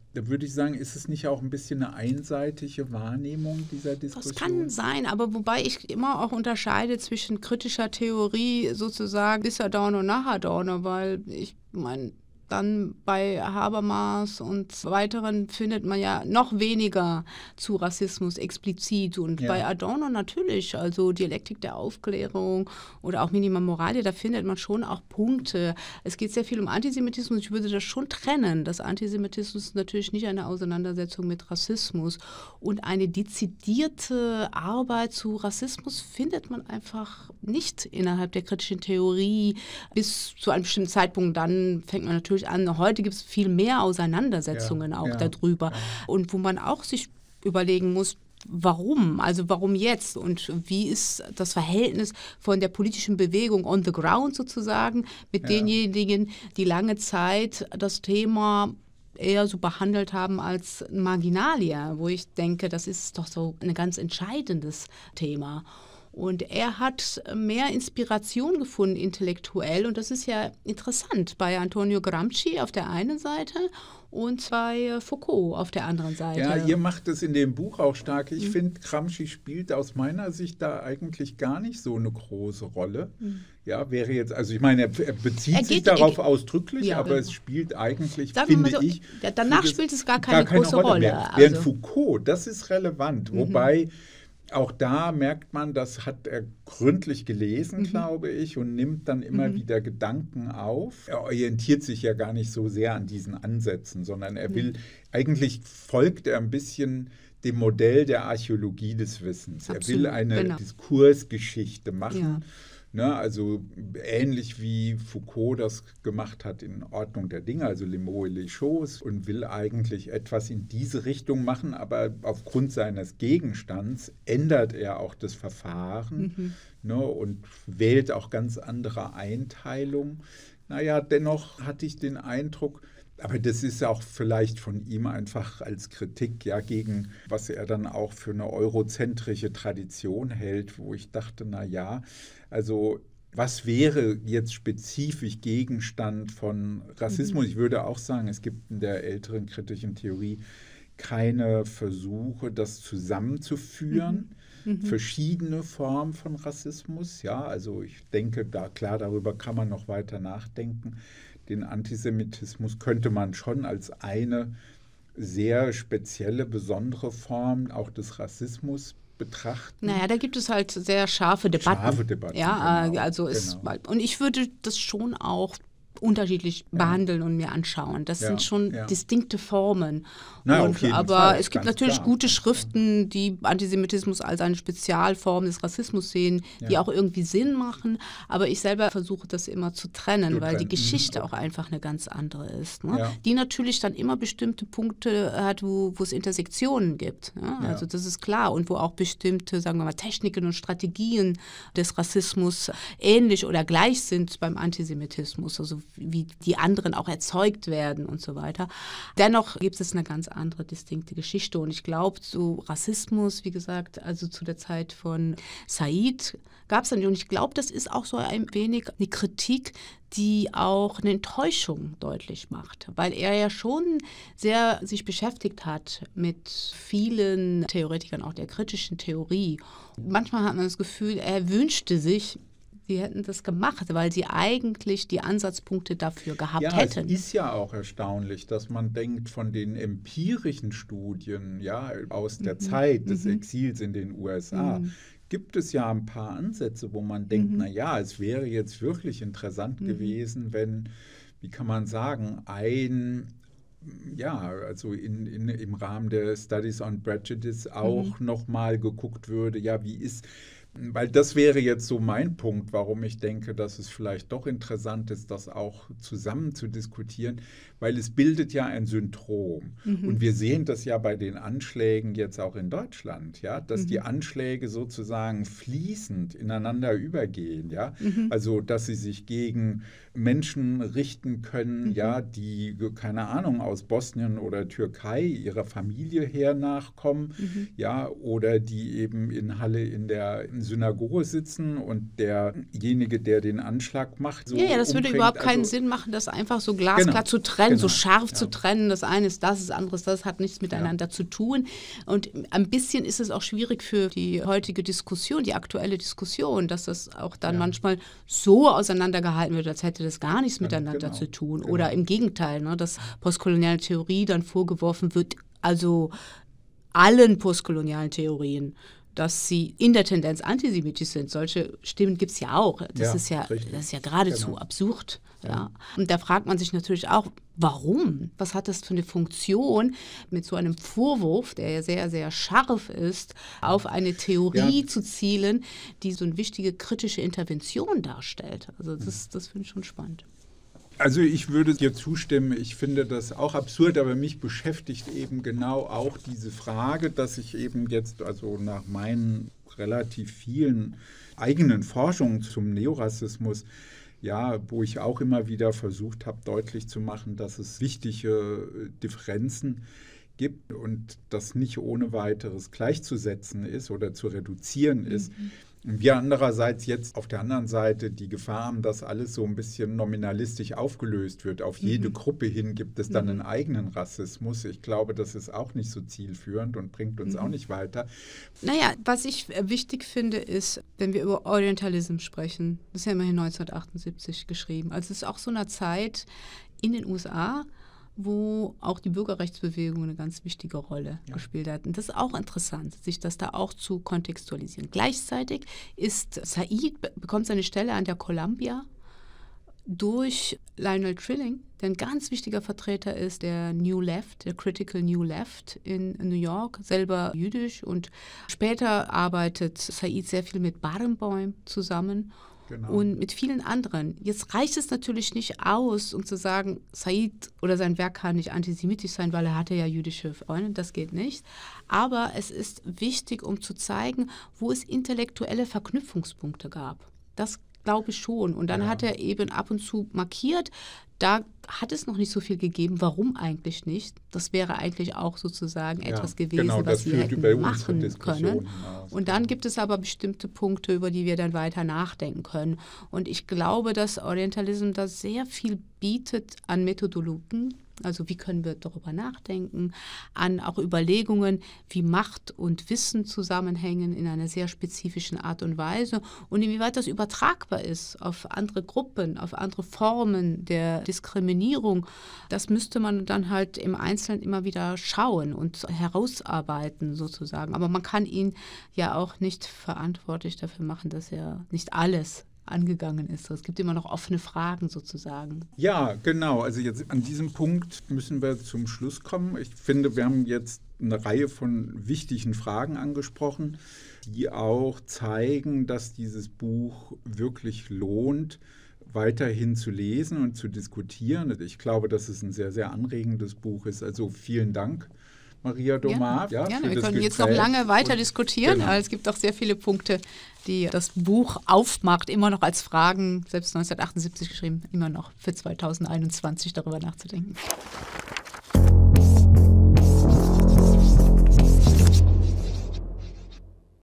Speaker 2: Da würde ich sagen, ist es nicht auch ein bisschen eine einseitige Wahrnehmung dieser Diskussion?
Speaker 3: Das kann sein, aber wobei ich immer auch unterscheide zwischen kritischer Theorie sozusagen bis Adorno und nach Adorno, weil ich meine, dann bei Habermas und weiteren findet man ja noch weniger zu Rassismus explizit. Und ja. bei Adorno natürlich, also Dialektik der Aufklärung oder auch Minima Moralia, da findet man schon auch Punkte. Es geht sehr viel um Antisemitismus. Ich würde das schon trennen. Das Antisemitismus ist natürlich nicht eine Auseinandersetzung mit Rassismus. Und eine dezidierte Arbeit zu Rassismus findet man einfach nicht innerhalb der kritischen Theorie. Bis zu einem bestimmten Zeitpunkt dann fängt man natürlich an. Heute gibt es viel mehr Auseinandersetzungen ja, auch ja, darüber. Ja. Und wo man auch sich überlegen muss, warum? Also warum jetzt? Und wie ist das Verhältnis von der politischen Bewegung on the ground sozusagen mit ja. denjenigen, die lange Zeit das Thema eher so behandelt haben als Marginalia, wo ich denke, das ist doch so ein ganz entscheidendes Thema. Und er hat mehr Inspiration gefunden intellektuell und das ist ja interessant bei Antonio Gramsci auf der einen Seite und bei Foucault auf der anderen Seite.
Speaker 2: Ja, ihr macht es in dem Buch auch stark. Ich mhm. finde, Gramsci spielt aus meiner Sicht da eigentlich gar nicht so eine große Rolle. Mhm. Ja, wäre jetzt, also ich meine, er, er bezieht er geht, sich darauf er, ausdrücklich, ja, aber genau. es spielt eigentlich, Sagen finde so, ich...
Speaker 3: Danach spielt es gar keine, gar keine große Rolle. Rolle mehr.
Speaker 2: Während also. Foucault, das ist relevant, mhm. wobei... Auch da merkt man, das hat er gründlich gelesen, mhm. glaube ich, und nimmt dann immer mhm. wieder Gedanken auf. Er orientiert sich ja gar nicht so sehr an diesen Ansätzen, sondern er will, mhm. eigentlich folgt er ein bisschen dem Modell der Archäologie des Wissens. Absolut, er will eine genau. Diskursgeschichte machen. Ja. Ne, also ähnlich wie Foucault das gemacht hat in Ordnung der Dinge, also Les mots et les choses, und will eigentlich etwas in diese Richtung machen, aber aufgrund seines Gegenstands ändert er auch das Verfahren mhm. ne, und wählt auch ganz andere Einteilungen. Naja, dennoch hatte ich den Eindruck, aber das ist auch vielleicht von ihm einfach als Kritik ja gegen, was er dann auch für eine eurozentrische Tradition hält, wo ich dachte, na ja, also was wäre jetzt spezifisch Gegenstand von Rassismus? Mhm. Ich würde auch sagen, es gibt in der älteren kritischen Theorie keine Versuche, das zusammenzuführen. Mhm. Mhm. Verschiedene Formen von Rassismus, ja, also ich denke, da klar, darüber kann man noch weiter nachdenken. Den Antisemitismus könnte man schon als eine sehr spezielle, besondere Form auch des Rassismus betrachten.
Speaker 3: Naja, da gibt es halt sehr scharfe Debatten.
Speaker 2: Scharfe Debatten,
Speaker 3: ja, genau, also ist, genau. Und ich würde das schon auch unterschiedlich ja. behandeln und mir anschauen. Das ja, sind schon ja. distinkte Formen.
Speaker 2: Na,
Speaker 3: und, aber
Speaker 2: Fall,
Speaker 3: es gibt natürlich
Speaker 2: klar.
Speaker 3: gute Schriften, die Antisemitismus als eine Spezialform des Rassismus sehen, ja. die auch irgendwie Sinn machen. Aber ich selber versuche das immer zu trennen, du weil trennen. die Geschichte auch einfach eine ganz andere ist. Ne? Ja. Die natürlich dann immer bestimmte Punkte hat, wo, wo es Intersektionen gibt. Ja? Also das ist klar. Und wo auch bestimmte, sagen wir mal, Techniken und Strategien des Rassismus ähnlich oder gleich sind beim Antisemitismus. Also wie die anderen auch erzeugt werden und so weiter. Dennoch gibt es eine ganz andere, distinkte Geschichte. Und ich glaube, so Rassismus, wie gesagt, also zu der Zeit von Said gab es dann, und ich glaube, das ist auch so ein wenig eine Kritik, die auch eine Enttäuschung deutlich macht, weil er ja schon sehr sich beschäftigt hat mit vielen Theoretikern, auch der kritischen Theorie. Manchmal hat man das Gefühl, er wünschte sich, sie hätten das gemacht, weil sie eigentlich die Ansatzpunkte dafür gehabt
Speaker 2: ja,
Speaker 3: hätten.
Speaker 2: Es ist ja auch erstaunlich, dass man denkt, von den empirischen Studien ja, aus der mhm. Zeit des mhm. Exils in den U S A mhm. gibt es ja ein paar Ansätze, wo man denkt, mhm. na ja, es wäre jetzt wirklich interessant mhm. gewesen, wenn, wie kann man sagen, ein ja, also in, in, im Rahmen der Studies on Prejudice auch mhm. nochmal geguckt würde, ja, wie ist Weil das wäre jetzt so mein Punkt, warum ich denke, dass es vielleicht doch interessant ist, das auch zusammen zu diskutieren, weil es bildet ja ein Syndrom. Mhm. Und wir sehen das ja bei den Anschlägen jetzt auch in Deutschland, ja, dass mhm. die Anschläge sozusagen fließend ineinander übergehen, ja, mhm. also dass sie sich gegen Menschen richten können, mhm. ja, die, keine Ahnung, aus Bosnien oder Türkei ihrer Familie her nachkommen, mhm. ja, oder die eben in Halle in der in Synagoge sitzen und derjenige, der den Anschlag macht, so
Speaker 3: Ja, ja, das würde
Speaker 2: umbringt.
Speaker 3: überhaupt keinen
Speaker 2: Also,
Speaker 3: Sinn machen, das einfach so glasklar
Speaker 2: Genau,
Speaker 3: zu trennen,
Speaker 2: genau,
Speaker 3: so scharf
Speaker 2: ja.
Speaker 3: zu trennen. Das eine ist das, das andere ist das, hat nichts miteinander zu tun. Und ein bisschen ist es auch schwierig für die heutige Diskussion, die aktuelle Diskussion, dass das auch dann
Speaker 2: Ja.
Speaker 3: manchmal so auseinandergehalten wird, als hätte das gar nichts miteinander
Speaker 2: genau,
Speaker 3: zu tun.
Speaker 2: genau.
Speaker 3: Oder im Gegenteil, ne, dass postkoloniale Theorie dann vorgeworfen wird, also allen postkolonialen Theorien, dass sie in der Tendenz antisemitisch sind. Solche Stimmen gibt es ja auch. Das,
Speaker 2: Ja,
Speaker 3: ist ja,
Speaker 2: richtig.
Speaker 3: das ist ja geradezu
Speaker 2: Genau.
Speaker 3: absurd. Ja. Und da fragt man sich natürlich auch, warum? Was hat das für eine Funktion, mit so einem Vorwurf, der ja sehr, sehr scharf ist, auf eine Theorie
Speaker 2: Ja.
Speaker 3: zu zielen, die so eine wichtige kritische Intervention darstellt? Also das, das finde ich schon spannend.
Speaker 2: Also ich würde dir zustimmen, ich finde das auch absurd, aber mich beschäftigt eben genau auch diese Frage, dass ich eben jetzt, also nach meinen relativ vielen eigenen Forschungen zum Neorassismus, ja, wo ich auch immer wieder versucht habe, deutlich zu machen, dass es wichtige Differenzen gibt und das nicht ohne weiteres gleichzusetzen ist oder zu reduzieren ist.
Speaker 3: Mhm.
Speaker 2: Und wir andererseits jetzt auf der anderen Seite die Gefahr haben, dass alles so ein bisschen nominalistisch aufgelöst wird. Auf jede
Speaker 3: Mhm.
Speaker 2: Gruppe hin gibt es dann
Speaker 3: Mhm.
Speaker 2: einen eigenen Rassismus. Ich glaube, das ist auch nicht so zielführend und bringt uns
Speaker 3: Mhm.
Speaker 2: auch nicht weiter.
Speaker 3: Naja, was ich wichtig finde, ist, wenn wir über Orientalism sprechen, das ist ja immerhin neunzehnhundertachtundsiebzig geschrieben, also es ist auch so eine Zeit in den U S A, wo auch die Bürgerrechtsbewegung eine ganz wichtige Rolle
Speaker 2: Ja.
Speaker 3: gespielt hat. Und das ist auch interessant, sich das da auch zu kontextualisieren. Gleichzeitig ist Said, be- bekommt seine Stelle an der Columbia durch Lionel Trilling, der ein ganz wichtiger Vertreter ist, der New Left, der Critical New Left in New York, selber jüdisch. Und später arbeitet Said sehr viel mit Barenboim zusammen.
Speaker 2: Genau.
Speaker 3: Und mit vielen anderen. Jetzt reicht es natürlich nicht aus, um zu sagen, Said oder sein Werk kann nicht antisemitisch sein, weil er hatte ja jüdische Freunde, das geht nicht. Aber es ist wichtig, um zu zeigen, wo es intellektuelle Verknüpfungspunkte gab. Das glaube ich schon. Und dann
Speaker 2: Ja.
Speaker 3: hat er eben ab und zu markiert, da hat es noch nicht so viel gegeben. Warum eigentlich nicht? Das wäre eigentlich auch sozusagen
Speaker 2: Ja,
Speaker 3: etwas gewesen,
Speaker 2: genau, das
Speaker 3: was wir
Speaker 2: führt
Speaker 3: hätten
Speaker 2: über unsere
Speaker 3: machen
Speaker 2: Diskussion
Speaker 3: können.
Speaker 2: hinaus.
Speaker 3: Und dann gibt es aber bestimmte Punkte, über die wir dann weiter nachdenken können. Und ich glaube, dass Orientalism da sehr viel bietet an Methodologien. Also wie können wir darüber nachdenken, an auch Überlegungen, wie Macht und Wissen zusammenhängen in einer sehr spezifischen Art und Weise und inwieweit das übertragbar ist auf andere Gruppen, auf andere Formen der Diskriminierung. Das müsste man dann halt im Einzelnen immer wieder schauen und herausarbeiten sozusagen. Aber man kann ihn ja auch nicht verantwortlich dafür machen, dass er nicht alles angegangen ist. Es gibt immer noch offene Fragen sozusagen.
Speaker 2: Ja, genau. Also jetzt an diesem Punkt müssen wir zum Schluss kommen. Ich finde, wir haben jetzt eine Reihe von wichtigen Fragen angesprochen, die auch zeigen, dass dieses Buch wirklich lohnt, weiterhin zu lesen und zu diskutieren. Ich glaube, dass es ein sehr, sehr anregendes Buch ist. Also vielen Dank, Maria Domar.
Speaker 3: Ja,
Speaker 2: ja,
Speaker 3: gerne.
Speaker 2: für
Speaker 3: Wir
Speaker 2: das
Speaker 3: können jetzt noch
Speaker 2: Gespräch.
Speaker 3: lange weiter
Speaker 2: Und-
Speaker 3: diskutieren,
Speaker 2: genau.
Speaker 3: weil es gibt auch sehr viele Punkte, die das Buch aufmacht, immer noch als Fragen, selbst neunzehnhundertachtundsiebzig geschrieben, immer noch für zweitausendeinundzwanzig darüber nachzudenken.